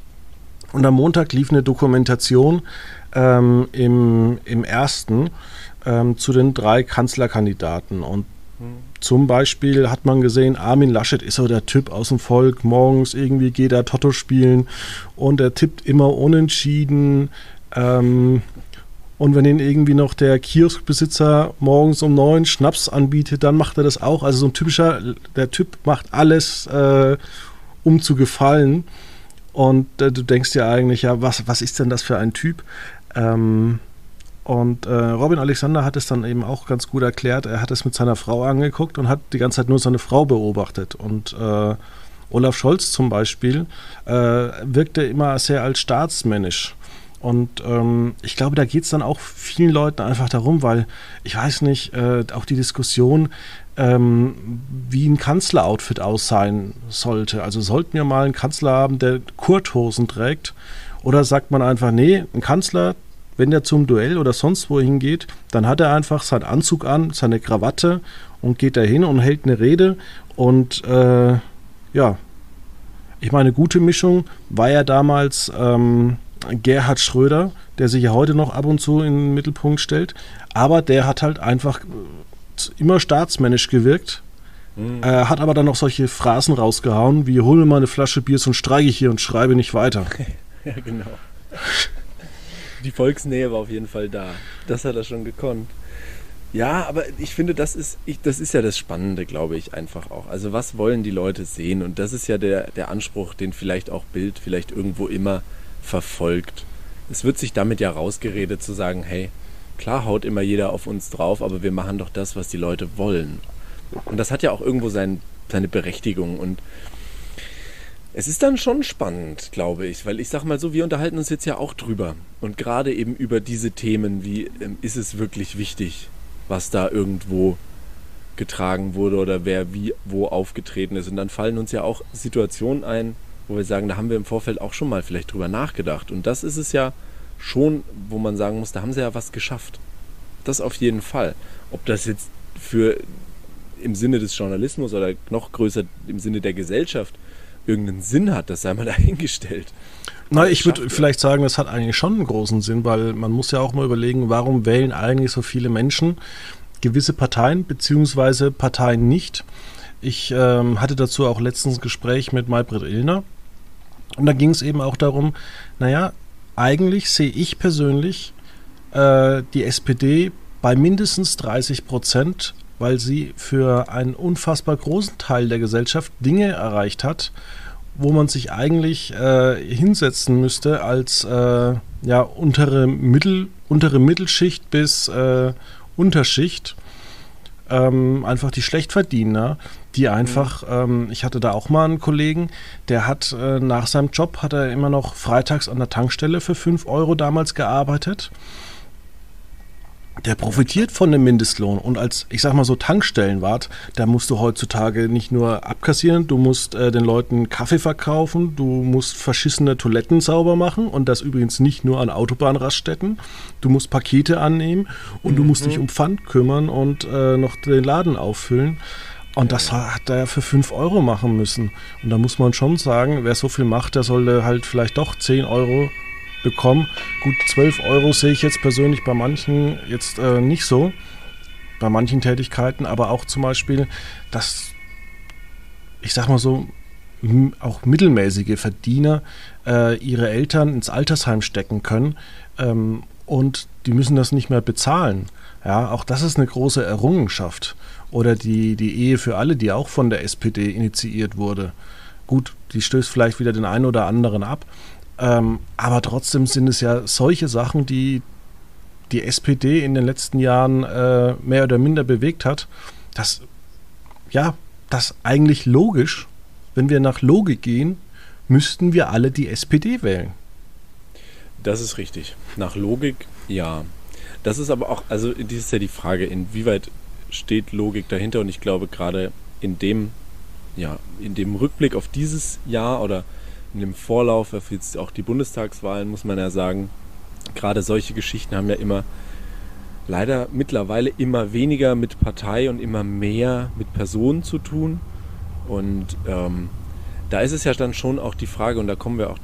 Und am Montag lief eine Dokumentation ähm, im, im ersten ähm, zu den drei Kanzlerkandidaten. Und mhm. zum Beispiel hat man gesehen, Armin Laschet ist so der Typ aus dem Volk. Morgens irgendwie geht er Lotto spielen und er tippt immer unentschieden. Ähm, und wenn ihn irgendwie noch der Kioskbesitzer morgens um neun Schnaps anbietet, dann macht er das auch. Also so ein typischer, der Typ macht alles, äh, um zu gefallen. Und äh, du denkst dir eigentlich, ja, was, was ist denn das für ein Typ? Ähm, und äh, Robin Alexander hat es dann eben auch ganz gut erklärt. Er hat es mit seiner Frau angeguckt und hat die ganze Zeit nur seine Frau beobachtet. Und äh, Olaf Scholz zum Beispiel äh, wirkte immer sehr als staatsmännisch. Und ähm, ich glaube, da geht es dann auch vielen Leuten einfach darum, weil, ich weiß nicht, äh, auch die Diskussion, ähm, wie ein Kanzleroutfit aussehen sollte. Also sollten wir mal einen Kanzler haben, der Kurthosen trägt, oder sagt man einfach, nee, ein Kanzler, wenn der zum Duell oder sonst wohin geht, dann hat er einfach seinen Anzug an, seine Krawatte und geht da hin und hält eine Rede. Und äh, ja, ich meine, gute Mischung war ja damals ähm, Gerhard Schröder, der sich ja heute noch ab und zu in den Mittelpunkt stellt, aber der hat halt einfach immer staatsmännisch gewirkt, mhm. äh, hat aber dann noch solche Phrasen rausgehauen, wie hol mir mal eine Flasche Bier, sonst streike ich hier und schreibe nicht weiter. Ja, genau. Die Volksnähe war auf jeden Fall da. Das hat er schon gekonnt. Ja, aber ich finde, das ist, ich, das ist ja das Spannende, glaube ich, einfach auch. Also was wollen die Leute sehen? Und das ist ja der, der Anspruch, den vielleicht auch Bild vielleicht irgendwo immer verfolgt. es wird sich damit ja rausgeredet zu sagen, hey, klar haut immer jeder auf uns drauf, aber wir machen doch das, was die Leute wollen. Und das hat ja auch irgendwo sein, seine Berechtigung. Und es ist dann schon spannend, glaube ich, weil ich sag mal so, wir unterhalten uns jetzt ja auch drüber. Und gerade eben über diese Themen, wie ähm, ist es wirklich wichtig, was da irgendwo getragen wurde oder wer wie wo aufgetreten ist. Und dann fallen uns ja auch Situationen ein, wo wir sagen, da haben wir im Vorfeld auch schon mal vielleicht drüber nachgedacht. Und das ist es ja schon, wo man sagen muss, da haben sie ja was geschafft. Das auf jeden Fall. Ob das jetzt für im Sinne des Journalismus oder noch größer im Sinne der Gesellschaft irgendeinen Sinn hat, das sei mal dahingestellt. Na, ich würde vielleicht sagen, das hat eigentlich schon einen großen Sinn, weil man muss ja auch mal überlegen, warum wählen eigentlich so viele Menschen gewisse Parteien beziehungsweise Parteien nicht. Ich ähm, hatte dazu auch letztens ein Gespräch mit Maybrit Illner und da ging es eben auch darum, naja, eigentlich sehe ich persönlich äh, die S P D bei mindestens dreißig Prozent, weil sie für einen unfassbar großen Teil der Gesellschaft Dinge erreicht hat, wo man sich eigentlich äh, hinsetzen müsste als äh, ja, untere, Mittel, untere Mittelschicht bis äh, Unterschicht. Ähm, einfach die Schlechtverdiener, die einfach, ähm, ich hatte da auch mal einen Kollegen, der hat äh, nach seinem Job, hat er immer noch freitags an der Tankstelle für fünf Euro damals gearbeitet. Der profitiert von dem Mindestlohn und als, ich sag mal so, Tankstellenwart, da musst du heutzutage nicht nur abkassieren, du musst äh, den Leuten Kaffee verkaufen, du musst verschissene Toiletten sauber machen und das übrigens nicht nur an Autobahnraststätten, du musst Pakete annehmen und mhm. du musst dich um Pfand kümmern und äh, noch den Laden auffüllen und ja. das hat er ja für fünf Euro machen müssen und da muss man schon sagen, wer so viel macht, der sollte halt vielleicht doch zehn Euro bekommen. Gut, zwölf Euro sehe ich jetzt persönlich bei manchen jetzt äh, nicht so, bei manchen Tätigkeiten, aber auch zum Beispiel, dass, ich sag mal so, m- auch mittelmäßige Verdiener äh, ihre Eltern ins Altersheim stecken können ähm, und die müssen das nicht mehr bezahlen. Ja, auch das ist eine große Errungenschaft. Oder die, die Ehe für alle, die auch von der S P D initiiert wurde. Gut, die stößt vielleicht wieder den einen oder anderen ab, Ähm, aber trotzdem sind es ja solche Sachen, die die S P D in den letzten Jahren äh, mehr oder minder bewegt hat, dass, ja, das eigentlich logisch, wenn wir nach Logik gehen, müssten wir alle die S P D wählen. Das ist richtig. Nach Logik, ja. Das ist aber auch, also das ist ja die Frage, inwieweit steht Logik dahinter und ich glaube gerade in dem, ja, in dem Rückblick auf dieses Jahr oder in dem Vorlauf auf jetzt auch die Bundestagswahlen, muss man ja sagen, gerade solche Geschichten haben ja immer, leider mittlerweile immer weniger mit Partei und immer mehr mit Personen zu tun. Und ähm, da ist es ja dann schon auch die Frage, und da kommen wir auch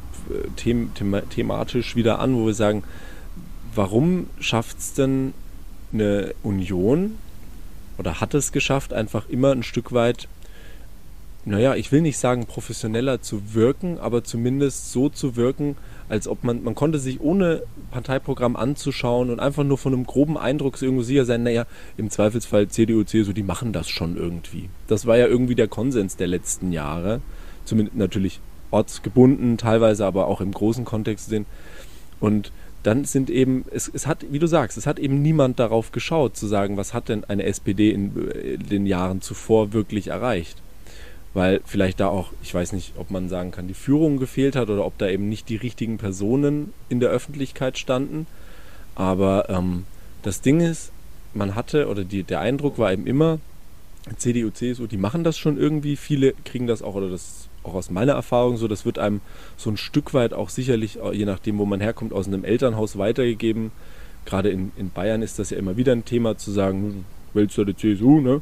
them- them- thematisch wieder an, wo wir sagen, warum schafft es denn eine Union oder hat es geschafft, einfach immer ein Stück weit, naja, ich will nicht sagen professioneller zu wirken, aber zumindest so zu wirken, als ob man, man konnte sich ohne Parteiprogramm anzuschauen und einfach nur von einem groben Eindruck irgendwo sicher sein, naja, im Zweifelsfall C D U, C S U, die machen das schon irgendwie. Das war ja irgendwie der Konsens der letzten Jahre, zumindest natürlich ortsgebunden, teilweise aber auch im großen Kontext sehen. Und dann sind eben, es, es hat, wie du sagst, es hat eben niemand darauf geschaut, zu sagen, was hat denn eine S P D in, in den Jahren zuvor wirklich erreicht. Weil vielleicht da auch, ich weiß nicht, ob man sagen kann, die Führung gefehlt hat oder ob da eben nicht die richtigen Personen in der Öffentlichkeit standen. Aber ähm, das Ding ist, man hatte, oder die, der Eindruck war eben immer, C D U, C S U, die machen das schon irgendwie. Viele kriegen das auch, oder das ist auch aus meiner Erfahrung so, das wird einem so ein Stück weit auch sicherlich, je nachdem, wo man herkommt, aus einem Elternhaus weitergegeben. Gerade in, in Bayern ist das ja immer wieder ein Thema, zu sagen, du wählst ja die C S U, ne?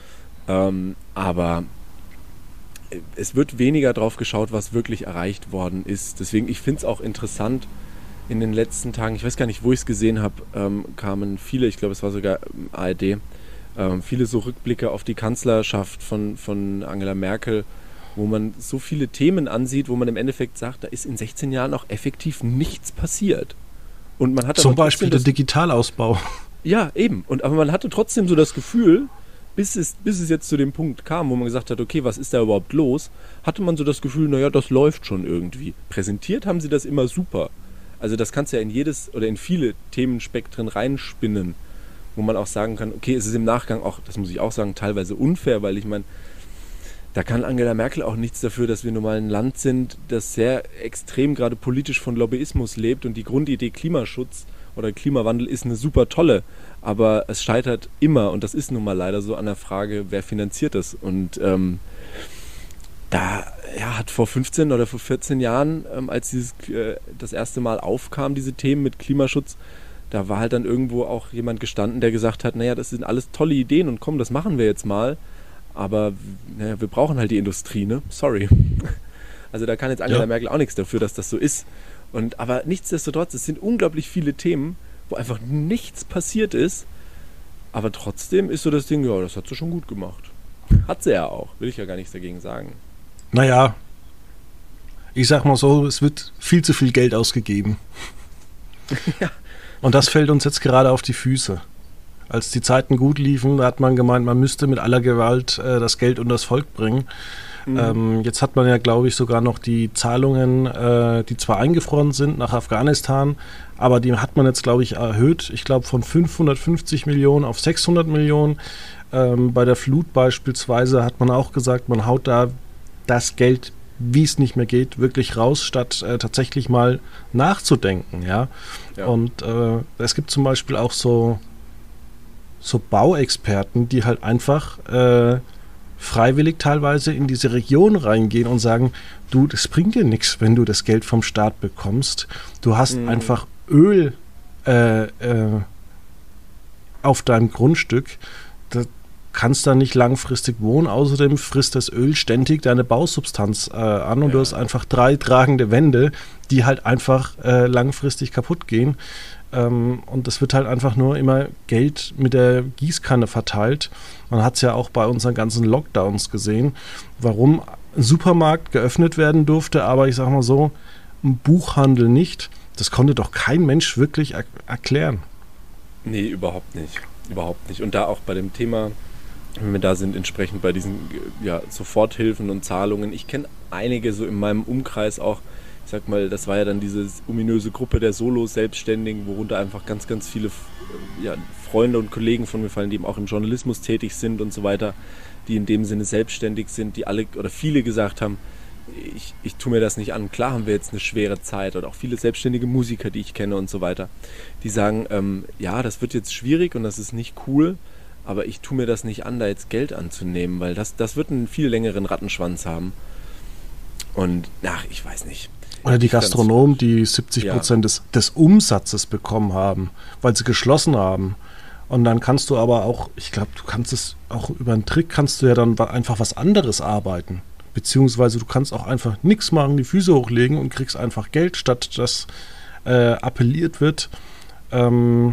Ähm, aber es wird weniger drauf geschaut, was wirklich erreicht worden ist. Deswegen, ich finde es auch interessant, in den letzten Tagen, ich weiß gar nicht, wo ich es gesehen habe, ähm, kamen viele, ich glaube, es war sogar A R D, ähm, viele so Rückblicke auf die Kanzlerschaft von, von Angela Merkel, wo man so viele Themen ansieht, wo man im Endeffekt sagt, da ist in sechzehn Jahren auch effektiv nichts passiert. Und man hat Zum Beispiel der Digitalausbau. Ja, eben. Und, aber man hatte trotzdem so das Gefühl, Bis es, bis es jetzt zu dem Punkt kam, wo man gesagt hat, okay, was ist da überhaupt los, hatte man so das Gefühl, naja, das läuft schon irgendwie. Präsentiert haben sie das immer super, Also das kannst du ja in jedes oder in viele Themenspektren reinspinnen, wo man auch sagen kann, okay, es ist im Nachgang auch, das muss ich auch sagen, teilweise unfair, weil ich meine, da kann Angela Merkel auch nichts dafür, dass wir nun mal ein Land sind, das sehr extrem gerade politisch von Lobbyismus lebt und die Grundidee Klimaschutz oder Klimawandel ist eine super tolle, aber es scheitert immer, und das ist nun mal leider so, an der Frage, wer finanziert das? Und ähm, da ja, hat vor fünfzehn oder vor vierzehn Jahren, ähm, als dieses äh, das erste Mal aufkam, diese Themen mit Klimaschutz, da war halt dann irgendwo auch jemand gestanden, der gesagt hat, naja, das sind alles tolle Ideen und komm, das machen wir jetzt mal, aber naja, wir brauchen halt die Industrie, ne? Sorry. Also da kann jetzt Angela ja. Merkel auch nichts dafür, dass das so ist. Und, aber nichtsdestotrotz, es sind unglaublich viele Themen, wo einfach nichts passiert ist, aber trotzdem ist so das Ding, ja, das hat sie schon gut gemacht. Hat sie ja auch, will ich ja gar nichts dagegen sagen. Naja, ich sag mal so, es wird viel zu viel Geld ausgegeben. Ja. Und das fällt uns jetzt gerade auf die Füße. Als die Zeiten gut liefen, da hat man gemeint, man müsste mit aller Gewalt äh, das Geld unter das Volk bringen. Mhm. Ähm, jetzt hat man ja, glaube ich, sogar noch die Zahlungen, äh, die zwar eingefroren sind nach Afghanistan, aber die hat man jetzt, glaube ich, erhöht. Ich glaube von fünfhundertfünfzig Millionen auf sechshundert Millionen. Ähm, bei der Flut beispielsweise hat man auch gesagt, man haut da das Geld, wie es nicht mehr geht, wirklich raus, statt äh, tatsächlich mal nachzudenken. Ja? Ja. Und äh, es gibt zum Beispiel auch so, so Bauexperten, die halt einfach äh, freiwillig teilweise in diese Region reingehen und sagen, du, das bringt dir nichts, wenn du das Geld vom Staat bekommst. Du hast mhm. einfach Öl äh, äh, auf deinem Grundstück. Das kannst da nicht langfristig wohnen, außerdem frisst das Öl ständig deine Bausubstanz äh, an und ja. du hast einfach drei tragende Wände, die halt einfach äh, langfristig kaputt gehen. Ähm, und es wird halt einfach nur immer Geld mit der Gießkanne verteilt. Man hat es ja auch bei unseren ganzen Lockdowns gesehen, warum ein Supermarkt geöffnet werden durfte, aber ich sag mal so, ein Buchhandel nicht. Das konnte doch kein Mensch wirklich er- erklären. Nee, überhaupt nicht. Überhaupt nicht. Und da auch bei dem Thema, wenn wir da sind, entsprechend bei diesen ja, Soforthilfen und Zahlungen. Ich kenne einige so in meinem Umkreis auch, ich sag mal, das war ja dann diese ominöse Gruppe der Solo-Selbstständigen, worunter einfach ganz, ganz viele ja, Freunde und Kollegen von mir fallen, die eben auch im Journalismus tätig sind und so weiter, die in dem Sinne selbstständig sind, die alle oder viele gesagt haben, ich, ich tue mir das nicht an. Klar haben wir jetzt eine schwere Zeit oder auch viele selbstständige Musiker, die ich kenne und so weiter, die sagen, ähm, ja, das wird jetzt schwierig und das ist nicht cool, aber ich tue mir das nicht an, da jetzt Geld anzunehmen, weil das, das wird einen viel längeren Rattenschwanz haben. Und, ach, ich weiß nicht. Oder die Gastronomen, die siebzig Prozent ja. des, des Umsatzes bekommen haben, weil sie geschlossen haben. Und dann kannst du aber auch, ich glaube, du kannst es auch über einen Trick, kannst du ja dann einfach was anderes arbeiten. Beziehungsweise du kannst auch einfach nichts machen, die Füße hochlegen und kriegst einfach Geld, statt dass äh, appelliert wird, ähm,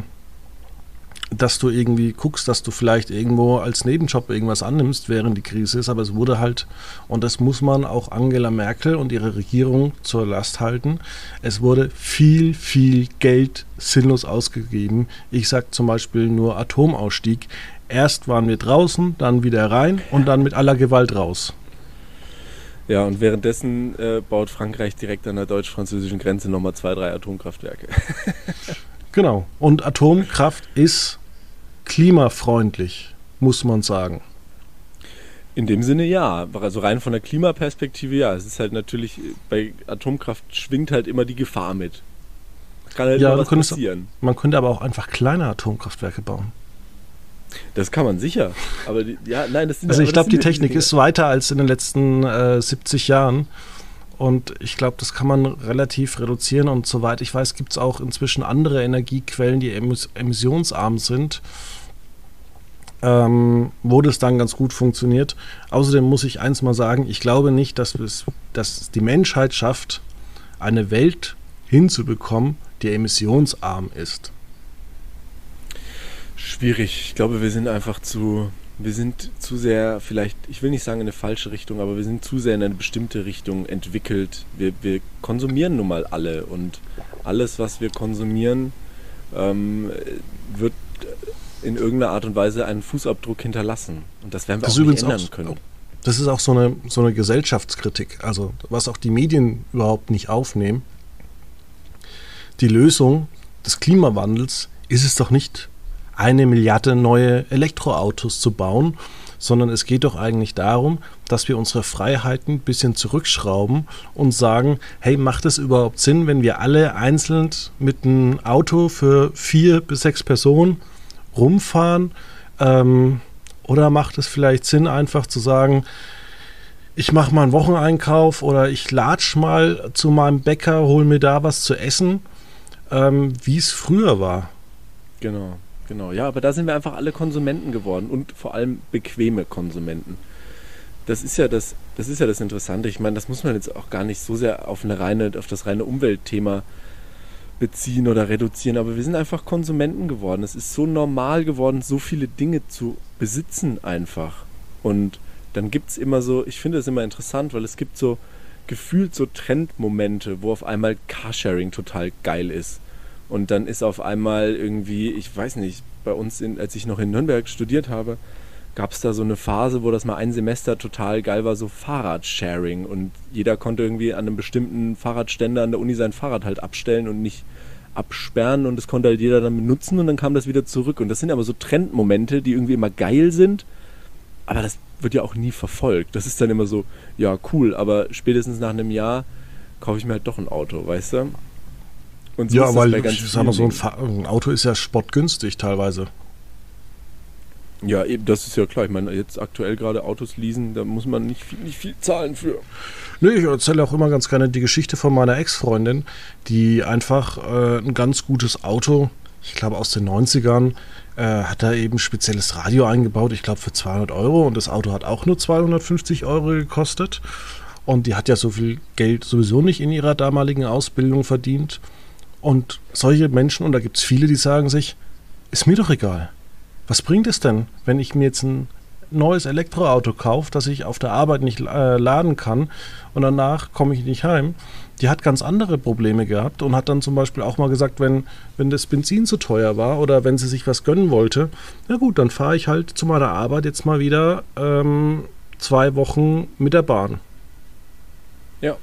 dass du irgendwie guckst, dass du vielleicht irgendwo als Nebenjob irgendwas annimmst, während die Krise ist. Aber es wurde halt, und das muss man auch Angela Merkel und ihre Regierung zur Last halten, es wurde viel, viel Geld sinnlos ausgegeben. Ich sage zum Beispiel nur Atomausstieg. Erst waren wir draußen, dann wieder rein und dann mit aller Gewalt raus. Ja, und währenddessen äh, baut Frankreich direkt an der deutsch-französischen Grenze nochmal zwei, drei Atomkraftwerke. Genau. Und Atomkraft ist klimafreundlich, muss man sagen. In dem Sinne ja. Also rein von der Klimaperspektive ja. Es ist halt natürlich, bei Atomkraft schwingt halt immer die Gefahr mit. Es kann halt ja, immer was passieren. Man könnte aber auch einfach kleine Atomkraftwerke bauen. Das kann man sicher. Aber die, ja, nein, das sind Also ich glaube, die die Technik ist weiter als in den letzten äh, siebzig Jahren. Und ich glaube, das kann man relativ reduzieren. Und soweit ich weiß, gibt es auch inzwischen andere Energiequellen, die emis- emissionsarm sind, ähm, wo das dann ganz gut funktioniert. Außerdem muss ich eins mal sagen, ich glaube nicht, dass es dass die Menschheit schafft, eine Welt hinzubekommen, die emissionsarm ist. Schwierig. Ich glaube, wir sind einfach zu... Wir sind zu sehr, vielleicht, ich will nicht sagen in eine falsche Richtung, aber wir sind zu sehr in eine bestimmte Richtung entwickelt. Wir, wir konsumieren nun mal alle und alles, was wir konsumieren, ähm, wird in irgendeiner Art und Weise einen Fußabdruck hinterlassen. Und das werden wir das auch nicht ändern auch, können. Das ist auch so eine, so eine Gesellschaftskritik, also was auch die Medien überhaupt nicht aufnehmen. die Lösung des Klimawandels ist es doch nicht, eine Milliarde neue Elektroautos zu bauen, sondern es geht doch eigentlich darum, dass wir unsere Freiheiten ein bisschen zurückschrauben und sagen, hey, macht es überhaupt Sinn, wenn wir alle einzeln mit einem Auto für vier bis sechs Personen rumfahren? Ähm, oder macht es vielleicht Sinn, einfach zu sagen, ich mache mal einen Wocheneinkauf oder ich latsch mal zu meinem Bäcker, hole mir da was zu essen, ähm, wie es früher war. Genau. Genau, ja, aber da sind wir einfach alle Konsumenten geworden und vor allem bequeme Konsumenten. Das ist ja das, das ist ja das Interessante. Ich meine, das muss man jetzt auch gar nicht so sehr auf eine reine, auf das reine Umweltthema beziehen oder reduzieren, aber wir sind einfach Konsumenten geworden. Es ist so normal geworden, so viele Dinge zu besitzen einfach. Und dann gibt es immer so, ich finde das immer interessant, weil es gibt so gefühlt so Trendmomente, wo auf einmal Carsharing total geil ist. Und dann ist auf einmal irgendwie, ich weiß nicht, bei uns, in, als ich noch in Nürnberg studiert habe, gab es da so eine Phase, wo das mal ein Semester total geil war, so Fahrradsharing. Und jeder konnte irgendwie an einem bestimmten Fahrradständer an der Uni sein Fahrrad halt abstellen und nicht absperren. Und das konnte halt jeder dann benutzen und dann kam das wieder zurück. Und das sind aber so Trendmomente, die irgendwie immer geil sind, aber das wird ja auch nie verfolgt. Das ist dann immer so, ja cool, aber spätestens nach einem Jahr kaufe ich mir halt doch ein Auto, weißt du? Und so ja, ist weil das bei ganz ich sag mal, so ein, Dingen. Fa- ein Auto ist ja spottgünstig teilweise. Ja, eben, das ist ja klar. Ich meine, jetzt aktuell gerade Autos leasen, da muss man nicht viel, nicht viel zahlen für. Nee, ich erzähle auch immer ganz gerne die Geschichte von meiner Ex-Freundin, die einfach äh, ein ganz gutes Auto, ich glaube aus den neunzigern, äh, hat da eben spezielles Radio eingebaut, ich glaube für zweihundert Euro, und das Auto hat auch nur zweihundertfünfzig Euro gekostet. Und die hat ja so viel Geld sowieso nicht in ihrer damaligen Ausbildung verdient. Und solche Menschen, und da gibt es viele, die sagen sich, ist mir doch egal. Was bringt es denn, wenn ich mir jetzt ein neues Elektroauto kaufe, das ich auf der Arbeit nicht äh, laden kann und danach komme ich nicht heim? Die hat ganz andere Probleme gehabt und hat dann zum Beispiel auch mal gesagt, wenn, wenn das Benzin zu teuer war oder wenn sie sich was gönnen wollte, na gut, dann fahre ich halt zu meiner Arbeit jetzt mal wieder ähm, zwei Wochen mit der Bahn. Ja.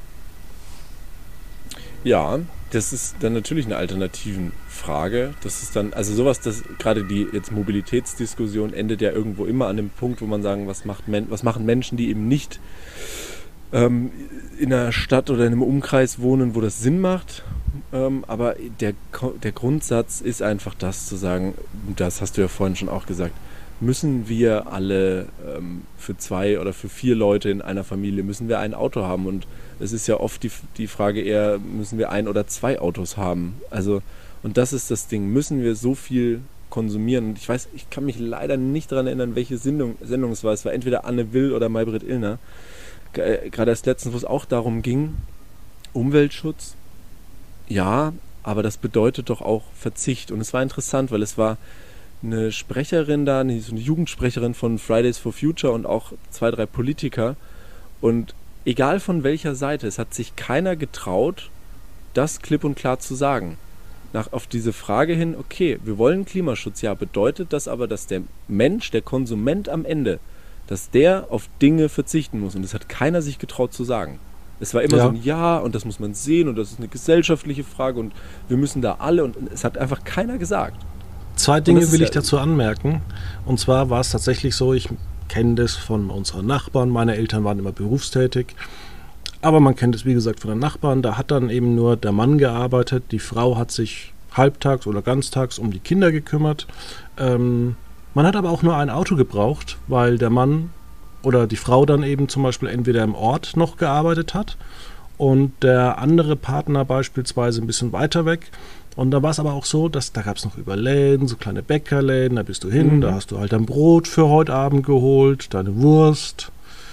Ja, das ist dann natürlich eine alternativen Frage. Das ist dann, also sowas, das gerade die jetzt Mobilitätsdiskussion endet ja irgendwo immer an dem Punkt, wo man sagen, was macht Men- was machen Menschen, die eben nicht ähm, in einer Stadt oder in einem Umkreis wohnen, wo das Sinn macht. Ähm, aber der, der Grundsatz ist einfach das zu sagen, das hast du ja vorhin schon auch gesagt, müssen wir alle ähm, für zwei oder für vier Leute in einer Familie, müssen wir ein Auto haben. Und es ist ja oft die, die Frage eher, müssen wir ein oder zwei Autos haben. Also, und das ist das Ding, müssen wir so viel konsumieren. Und ich weiß, ich kann mich leider nicht daran erinnern, welche Sendung, Sendung es war. Es war entweder Anne Will oder Maybrit Illner. G- Gerade erst letztens, wo es auch darum ging, Umweltschutz, ja, aber das bedeutet doch auch Verzicht. Und es war interessant, weil es war eine Sprecherin da, eine, so eine Jugendsprecherin von Fridays for Future und auch zwei, drei Politiker. Und egal von welcher Seite, es hat sich keiner getraut, das klipp und klar zu sagen. Nach, auf diese Frage hin, okay, wir wollen Klimaschutz, ja, bedeutet das aber, dass der Mensch, der Konsument am Ende, dass der auf Dinge verzichten muss. Und das hat keiner sich getraut zu sagen. Es war immer Ja. so ein Ja und das muss man sehen und das ist eine gesellschaftliche Frage und wir müssen da alle und es hat einfach keiner gesagt. Zwei Und Dinge das will ist ich ja- dazu anmerken. Und zwar war es tatsächlich so, ich kenne das von unseren Nachbarn. Meine Eltern waren immer berufstätig. Aber man kennt es, wie gesagt, von den Nachbarn. Da hat dann eben nur der Mann gearbeitet. Die Frau hat sich halbtags oder ganztags um die Kinder gekümmert. Ähm, man hat aber auch nur ein Auto gebraucht, weil der Mann oder die Frau dann eben zum Beispiel entweder im Ort noch gearbeitet hat und der andere Partner beispielsweise ein bisschen weiter weg. Und da war es aber auch so, dass da gab es noch über Läden, so kleine Bäckerläden, da bist du hin, Mhm. da hast du halt dein Brot für heute Abend geholt, deine Wurst.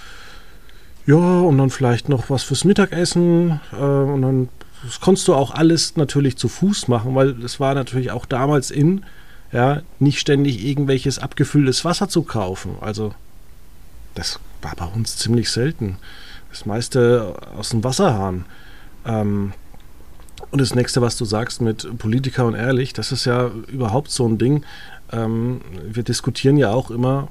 Ja, und dann vielleicht noch was fürs Mittagessen. Äh, und dann das konntest du auch alles natürlich zu Fuß machen, weil es war natürlich auch damals in, ja, nicht ständig irgendwelches abgefülltes Wasser zu kaufen. Also das war bei uns ziemlich selten. Das meiste aus dem Wasserhahn. Ähm, und das nächste, was du sagst mit Politiker und ehrlich, das ist ja überhaupt so ein Ding. Ähm, wir diskutieren ja auch immer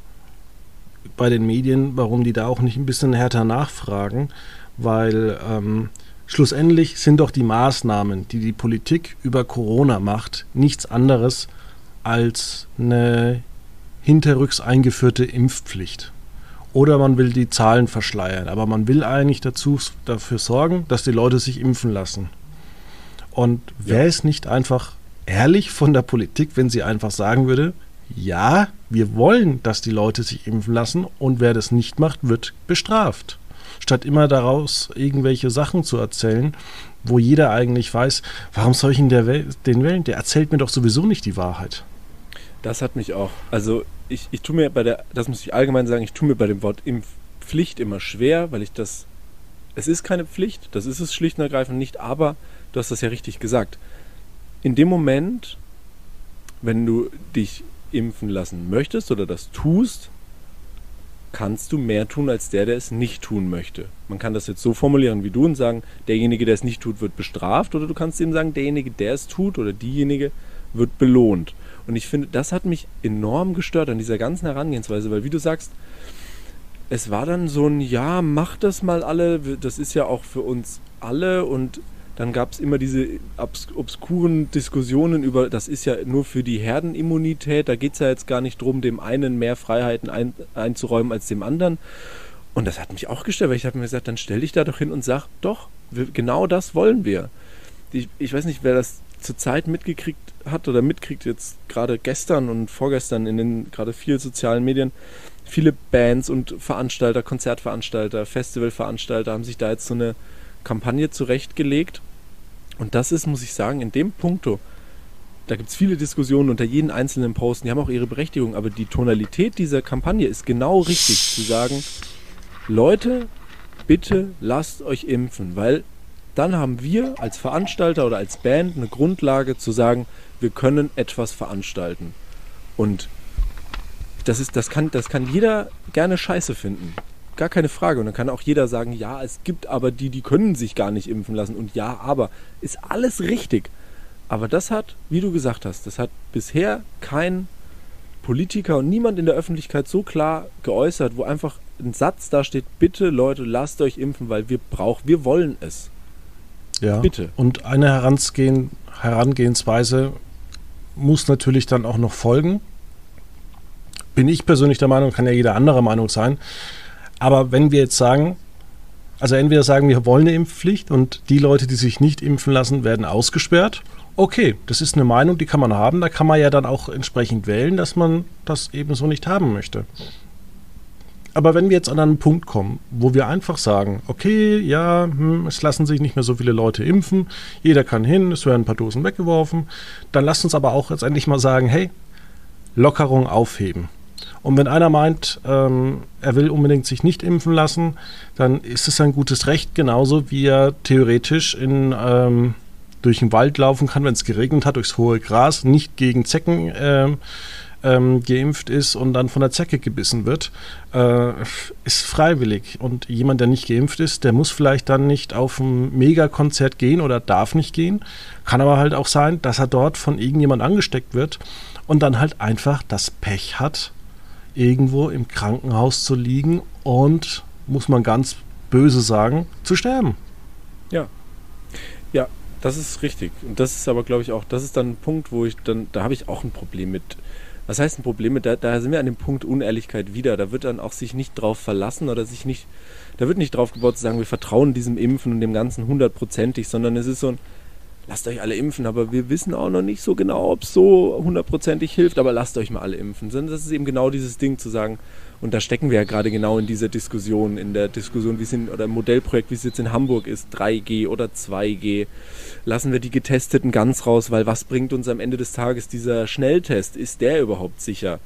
bei den Medien, warum die da auch nicht ein bisschen härter nachfragen, weil ähm, schlussendlich sind doch die Maßnahmen, die die Politik über Corona macht, nichts anderes als eine hinterrücks eingeführte Impfpflicht. Oder man will die Zahlen verschleiern, aber man will eigentlich dazu, dafür sorgen, dass die Leute sich impfen lassen. Und wäre ja. es nicht einfach ehrlich von der Politik, wenn sie einfach sagen würde, ja, wir wollen, dass die Leute sich impfen lassen und wer das nicht macht, wird bestraft. Statt immer daraus irgendwelche Sachen zu erzählen, wo jeder eigentlich weiß, warum soll ich ihn der Wel- den wählen? Der erzählt mir doch sowieso nicht die Wahrheit. Das hat mich auch, also ich, ich tue mir bei der, das muss ich allgemein sagen, ich tue mir bei dem Wort Impfpflicht immer schwer, weil ich das, es ist keine Pflicht, das ist es schlicht und ergreifend nicht, aber du hast das ja richtig gesagt. In dem Moment, wenn du dich impfen lassen möchtest oder das tust, kannst du mehr tun als der, der es nicht tun möchte. Man kann das jetzt so formulieren wie du und sagen, derjenige, der es nicht tut, wird bestraft, oder du kannst eben sagen, derjenige, der es tut oder diejenige wird belohnt. Und ich finde, das hat mich enorm gestört an dieser ganzen Herangehensweise, weil wie du sagst, es war dann so ein, ja, macht das mal alle, das ist ja auch für uns alle, und dann gab es immer diese obs- obskuren Diskussionen über, das ist ja nur für die Herdenimmunität, da geht es ja jetzt gar nicht darum, dem einen mehr Freiheiten ein, einzuräumen als dem anderen. Und das hat mich auch gestört, weil ich habe mir gesagt, dann stell dich da doch hin und sag, doch, wir, genau das wollen wir. Ich, ich weiß nicht, wer das zur Zeit mitgekriegt hat oder mitkriegt, jetzt gerade gestern und vorgestern in den gerade vielen sozialen Medien, viele Bands und Veranstalter, Konzertveranstalter, Festivalveranstalter haben sich da jetzt so eine Kampagne zurechtgelegt. Und das ist, muss ich sagen, in dem Punkto, da gibt es viele Diskussionen unter jeden einzelnen Posten, die haben auch ihre Berechtigung, aber die Tonalität dieser Kampagne ist genau richtig, zu sagen, Leute, bitte lasst euch impfen, weil dann haben wir als Veranstalter oder als Band eine Grundlage zu sagen, wir können etwas veranstalten. Und das ist, das kann, das kann jeder gerne scheiße finden. Gar keine Frage. Und dann kann auch jeder sagen, ja, es gibt aber die, die können sich gar nicht impfen lassen. Und ja, aber ist alles richtig. Aber das hat, wie du gesagt hast, das hat bisher kein Politiker und niemand in der Öffentlichkeit so klar geäußert, wo einfach ein Satz da steht, bitte Leute, lasst euch impfen, weil wir brauchen, wir wollen es. Ja, bitte. Und eine Herangehen, Herangehensweise muss natürlich dann auch noch folgen. Bin ich persönlich der Meinung, kann ja jeder anderer Meinung sein. Aber wenn wir jetzt sagen, also entweder sagen wir wollen eine Impfpflicht und die Leute, die sich nicht impfen lassen, werden ausgesperrt. Okay, das ist eine Meinung, die kann man haben. Da kann man ja dann auch entsprechend wählen, dass man das eben so nicht haben möchte. Aber wenn wir jetzt an einen Punkt kommen, wo wir einfach sagen, okay, ja, hm, es lassen sich nicht mehr so viele Leute impfen, jeder kann hin, es werden ein paar Dosen weggeworfen, dann lasst uns aber auch jetzt endlich mal sagen, hey, Lockerung aufheben. Und wenn einer meint, ähm, er will unbedingt sich nicht impfen lassen, dann ist es ein gutes Recht, genauso wie er theoretisch in, ähm, durch den Wald laufen kann, wenn es geregnet hat, durchs hohe Gras, nicht gegen Zecken ähm, ähm, geimpft ist und dann von der Zecke gebissen wird, äh, ist freiwillig. Und jemand, der nicht geimpft ist, der muss vielleicht dann nicht auf ein Megakonzert gehen oder darf nicht gehen. Kann aber halt auch sein, dass er dort von irgendjemand angesteckt wird und dann halt einfach das Pech hat, irgendwo im Krankenhaus zu liegen und, muss man ganz böse sagen, zu sterben. Ja, ja, das ist richtig. Und das ist aber, glaube ich, auch, das ist dann ein Punkt, wo ich dann, da habe ich auch ein Problem mit. Was heißt ein Problem mit? Da, da sind wir an dem Punkt Unehrlichkeit wieder. Da wird dann auch sich nicht drauf verlassen oder sich nicht, da wird nicht drauf gebaut zu sagen, wir vertrauen diesem Impfen und dem Ganzen hundertprozentig, sondern es ist so ein, lasst euch alle impfen, aber wir wissen auch noch nicht so genau, ob es so hundertprozentig hilft, aber lasst euch mal alle impfen. Das ist eben genau dieses Ding zu sagen, und da stecken wir ja gerade genau in dieser Diskussion, in der Diskussion, wie es in, oder im Modellprojekt, wie es jetzt in Hamburg ist, drei G oder zwei G. Lassen wir die Getesteten ganz raus, weil was bringt uns am Ende des Tages dieser Schnelltest? Ist der überhaupt sicher?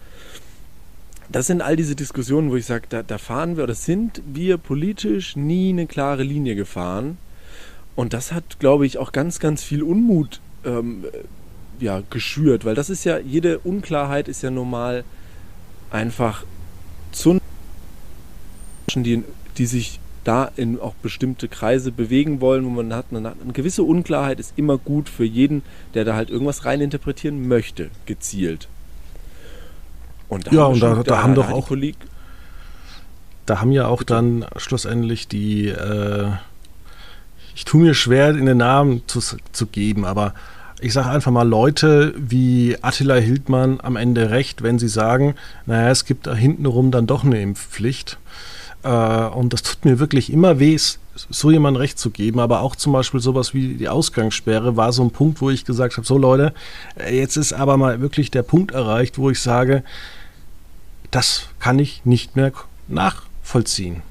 Das sind all diese Diskussionen, wo ich sage, da, da fahren wir, oder sind wir politisch nie eine klare Linie gefahren. Und das hat, glaube ich, auch ganz, ganz viel Unmut ähm, ja, geschürt, weil das ist ja, jede Unklarheit ist ja normal einfach zu Menschen, die, die sich da in auch bestimmte Kreise bewegen wollen, wo man hat eine, eine gewisse Unklarheit, ist immer gut für jeden, der da halt irgendwas reininterpretieren möchte, gezielt. Und da ja, haben und da, da, da haben doch auch Politik, da haben ja auch bitte. Dann schlussendlich die äh, ich tue mir schwer, in den Namen zu, zu geben, aber ich sage einfach mal Leute wie Attila Hildmann am Ende recht, wenn sie sagen, naja, es gibt da hintenrum dann doch eine Impfpflicht. Äh, und das tut mir wirklich immer weh, so jemandem recht zu geben, aber auch zum Beispiel sowas wie die Ausgangssperre war so ein Punkt, wo ich gesagt habe, so Leute, jetzt ist aber mal wirklich der Punkt erreicht, wo ich sage, das kann ich nicht mehr nachvollziehen.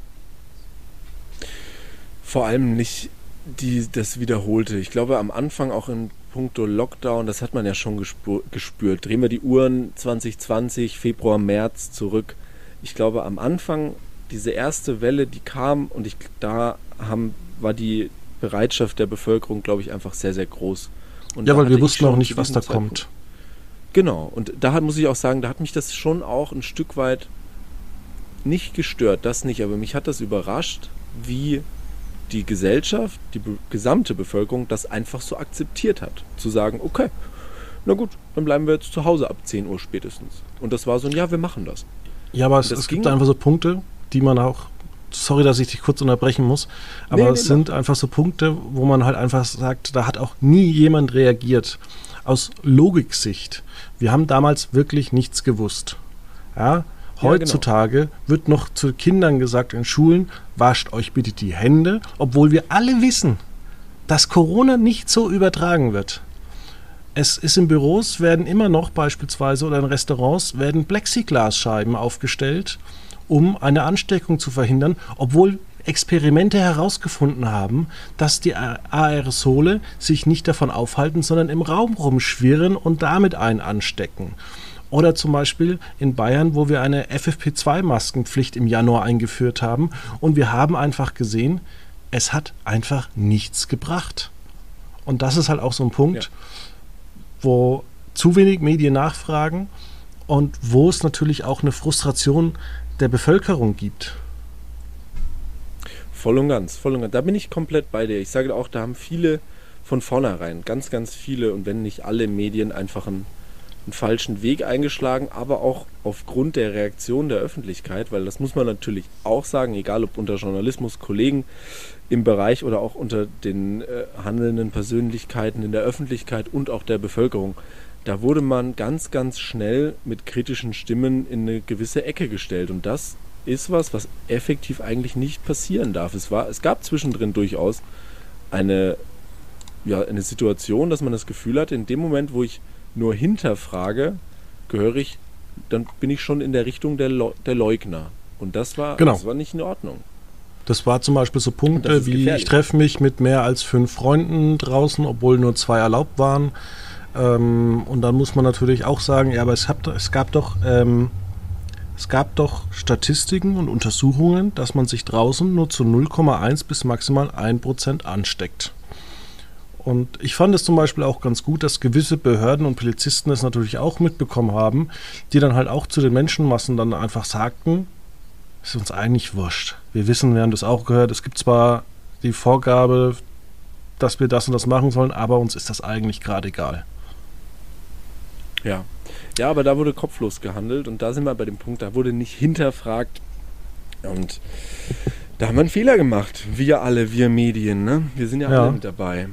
Vor allem nicht die, das Wiederholte. Ich glaube, am Anfang auch in puncto Lockdown, das hat man ja schon gespür, gespürt. Drehen wir die Uhren zwanzig zwanzig, Februar, März zurück. Ich glaube, am Anfang, diese erste Welle, die kam und ich, da haben, war die Bereitschaft der Bevölkerung, glaube ich, einfach sehr, sehr groß. Und ja, weil wir wussten auch nicht, was da Zeitpunkt kommt. Genau, und da muss ich auch sagen, da hat mich das schon auch ein Stück weit nicht gestört, das nicht, aber mich hat das überrascht, wie die Gesellschaft, die be- gesamte Bevölkerung das einfach so akzeptiert hat. Zu sagen, okay, na gut, dann bleiben wir jetzt zu Hause ab zehn Uhr spätestens. Und das war so ein, ja, wir machen das. Ja, aber es, es gibt einfach so Punkte, die man auch, sorry, dass ich dich kurz unterbrechen muss, aber nee, es nee, sind mach. einfach so Punkte, wo man halt einfach sagt, da hat auch nie jemand reagiert. Aus Logiksicht. Wir haben damals wirklich nichts gewusst. Ja, heutzutage ja, genau. wird noch zu Kindern gesagt in Schulen, wascht euch bitte die Hände, obwohl wir alle wissen, dass Corona nicht so übertragen wird. Es ist in Büros, werden immer noch beispielsweise oder in Restaurants werden Plexiglasscheiben aufgestellt, um eine Ansteckung zu verhindern, obwohl Experimente herausgefunden haben, dass die Aerosole sich nicht davon aufhalten, sondern im Raum rumschwirren und damit einen anstecken. Oder zum Beispiel in Bayern, wo wir eine F F P zwei Maskenpflicht im Januar eingeführt haben und wir haben einfach gesehen, es hat einfach nichts gebracht. Und das ist halt auch so ein Punkt, ja. wo zu wenig Medien nachfragen und wo es natürlich auch eine Frustration der Bevölkerung gibt. Voll und ganz, voll und ganz. Da bin ich komplett bei dir. Ich sage auch, da haben viele von vornherein, ganz, ganz viele und wenn nicht alle Medien einfach einen, einen falschen Weg eingeschlagen, aber auch aufgrund der Reaktion der Öffentlichkeit, weil das muss man natürlich auch sagen, egal ob unter Journalismus, Kollegen im Bereich oder auch unter den äh, handelnden Persönlichkeiten in der Öffentlichkeit und auch der Bevölkerung, da wurde man ganz, ganz schnell mit kritischen Stimmen in eine gewisse Ecke gestellt und das ist was, was effektiv eigentlich nicht passieren darf. Es war, es gab zwischendrin durchaus eine, ja, eine Situation, dass man das Gefühl hatte, in dem Moment, wo ich nur hinterfrage, gehöre ich, dann bin ich schon in der Richtung der, Le- der Leugner. Und das war, genau. das war nicht in Ordnung. Das war zum Beispiel so Punkte wie, gefährlich. Ich treffe mich mit mehr als fünf Freunden draußen, obwohl nur zwei erlaubt waren. Ähm, und dann muss man natürlich auch sagen, ja, aber es, hab, es gab doch... Ähm, Es gab doch Statistiken und Untersuchungen, dass man sich draußen nur zu null Komma eins bis maximal ein Prozent ansteckt. Und ich fand es zum Beispiel auch ganz gut, dass gewisse Behörden und Polizisten es natürlich auch mitbekommen haben, die dann halt auch zu den Menschenmassen dann einfach sagten, es ist uns eigentlich wurscht. Wir wissen, wir haben das auch gehört, es gibt zwar die Vorgabe, dass wir das und das machen sollen, aber uns ist das eigentlich gerade egal. Ja. Ja, aber da wurde kopflos gehandelt und da sind wir bei dem Punkt, da wurde nicht hinterfragt und da haben wir einen Fehler gemacht. Wir alle, wir Medien, ne? Wir sind ja, ja. alle mit dabei.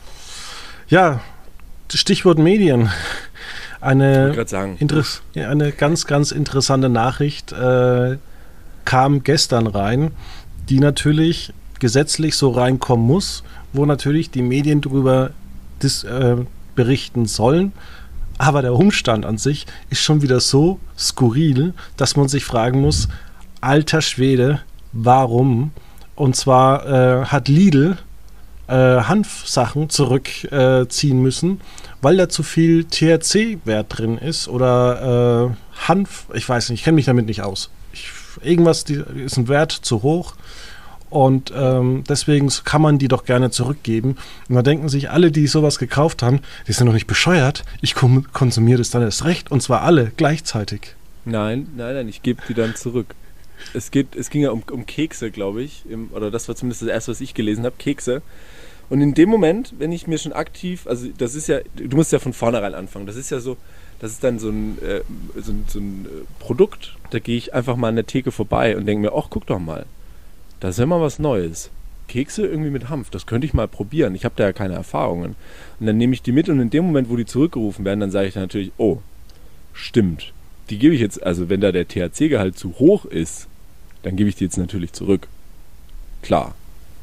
Ja, Stichwort Medien. Eine, sagen. Interess- eine ganz, ganz interessante Nachricht äh, kam gestern rein, die natürlich gesetzlich so reinkommen muss, wo natürlich die Medien darüber dis- äh, berichten sollen. Aber der Umstand an sich ist schon wieder so skurril, dass man sich fragen muss, alter Schwede, warum? Und zwar äh, hat Lidl äh, Hanfsachen zurückziehen äh, müssen, weil da zu viel T H C-Wert drin ist oder äh, Hanf, ich weiß nicht, ich kenne mich damit nicht aus. Ich, irgendwas die, ist ein Wert zu hoch. Und ähm, deswegen kann man die doch gerne zurückgeben. Und da denken sich alle, die sowas gekauft haben, die sind doch nicht bescheuert. Ich kom- konsumiere das dann erst recht. Und zwar alle gleichzeitig. Nein, nein, nein, ich gebe die dann zurück. Es, geht, es ging ja um, um Kekse, glaube ich. Im, oder das war zumindest das erste, was ich gelesen habe, Kekse. Und in dem Moment, wenn ich mir schon aktiv, also das ist ja, du musst ja von vornherein anfangen. Das ist ja so, das ist dann so ein, äh, so ein, so ein Produkt, da gehe ich einfach mal an der Theke vorbei und denke mir, ach, guck doch mal. Das ist ja mal was Neues. Kekse irgendwie mit Hanf, das könnte ich mal probieren. Ich habe da ja keine Erfahrungen. Und dann nehme ich die mit und in dem Moment, wo die zurückgerufen werden, dann sage ich dann natürlich, oh, stimmt. Die gebe ich jetzt, also wenn da der T H C-Gehalt zu hoch ist, dann gebe ich die jetzt natürlich zurück. Klar.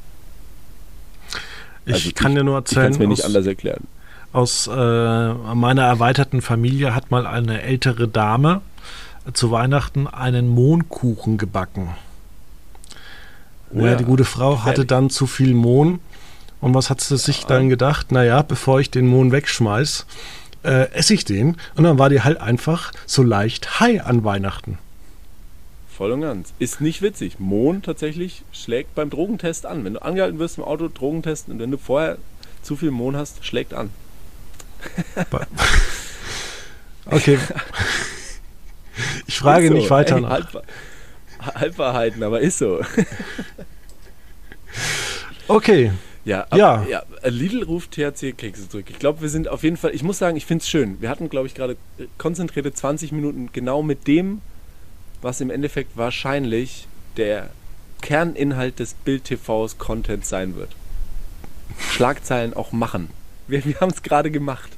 Ich also kann ich, dir nur erzählen, ich kann es mir nicht aus, anders erklären. Aus äh, meiner erweiterten Familie hat mal eine ältere Dame zu Weihnachten einen Mohnkuchen gebacken. Oh ja, die gute Frau gefährlich. Hatte dann zu viel Mohn. Und was hat sie sich ja. dann gedacht? Naja, bevor ich den Mohn wegschmeiß, äh, esse ich den. Und dann war die halt einfach so leicht high an Weihnachten. Voll und ganz. Ist nicht witzig. Mohn tatsächlich schlägt beim Drogentest an. Wenn du angehalten wirst im Auto, Drogentesten, und wenn du vorher zu viel Mohn hast, schlägt an. Okay. Ich frage so, nicht weiter ey, nach. Halb, Halbwahrheiten, aber ist so. Okay. Ja, ab, ja. ja, Lidl ruft T H C-Kekse zurück. Ich glaube, wir sind auf jeden Fall, ich muss sagen, ich finde es schön. Wir hatten, glaube ich, gerade konzentrierte zwanzig Minuten genau mit dem, was im Endeffekt wahrscheinlich der Kerninhalt des Bild-T Vs Content sein wird. Schlagzeilen auch machen. Wir, wir haben es gerade gemacht.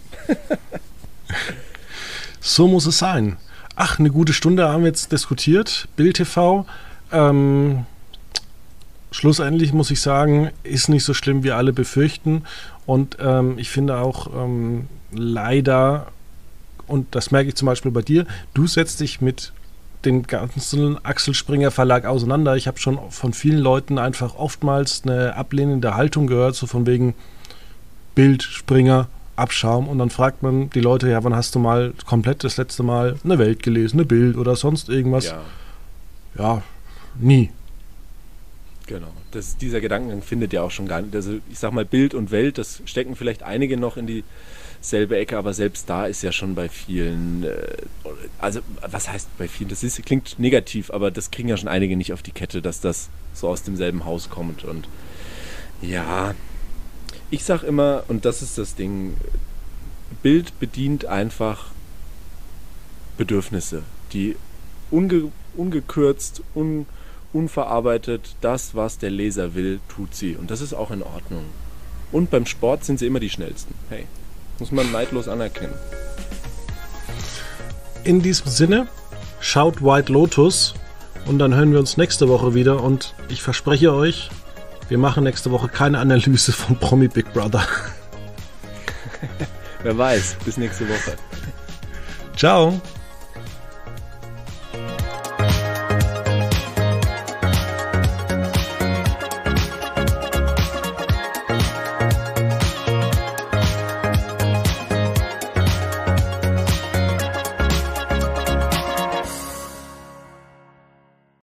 So muss es sein. Ach, eine gute Stunde haben wir jetzt diskutiert. Bild-T V. Ähm, schlussendlich muss ich sagen, ist nicht so schlimm, wie alle befürchten. Und ähm, ich finde auch ähm, leider, und das merke ich zum Beispiel bei dir, du setzt dich mit dem ganzen Axel Springer Verlag auseinander. Ich habe schon von vielen Leuten einfach oftmals eine ablehnende Haltung gehört, so von wegen Bild, Springer, Abschaum. Und dann fragt man die Leute, ja, wann hast du mal komplett das letzte Mal eine Welt gelesen, eine Bild oder sonst irgendwas? Ja, ja nie. Genau. Das, dieser Gedankengang findet ja auch schon gar nicht. Also ich sag mal, Bild und Welt, das stecken vielleicht einige noch in die selbe Ecke, aber selbst da ist ja schon bei vielen, äh, also was heißt bei vielen, das ist, klingt negativ, aber das kriegen ja schon einige nicht auf die Kette, dass das so aus demselben Haus kommt. Und ja, ich sag immer, und das ist das Ding, Bild bedient einfach Bedürfnisse, die unge, ungekürzt, un, unverarbeitet, das, was der Leser will, tut sie. Und das ist auch in Ordnung. Und beim Sport sind sie immer die schnellsten. Hey. Muss man neidlos anerkennen. In diesem Sinne, schaut White Lotus und dann hören wir uns nächste Woche wieder und ich verspreche euch, wir machen nächste Woche keine Analyse von Promi Big Brother. Wer weiß, bis nächste Woche. Ciao.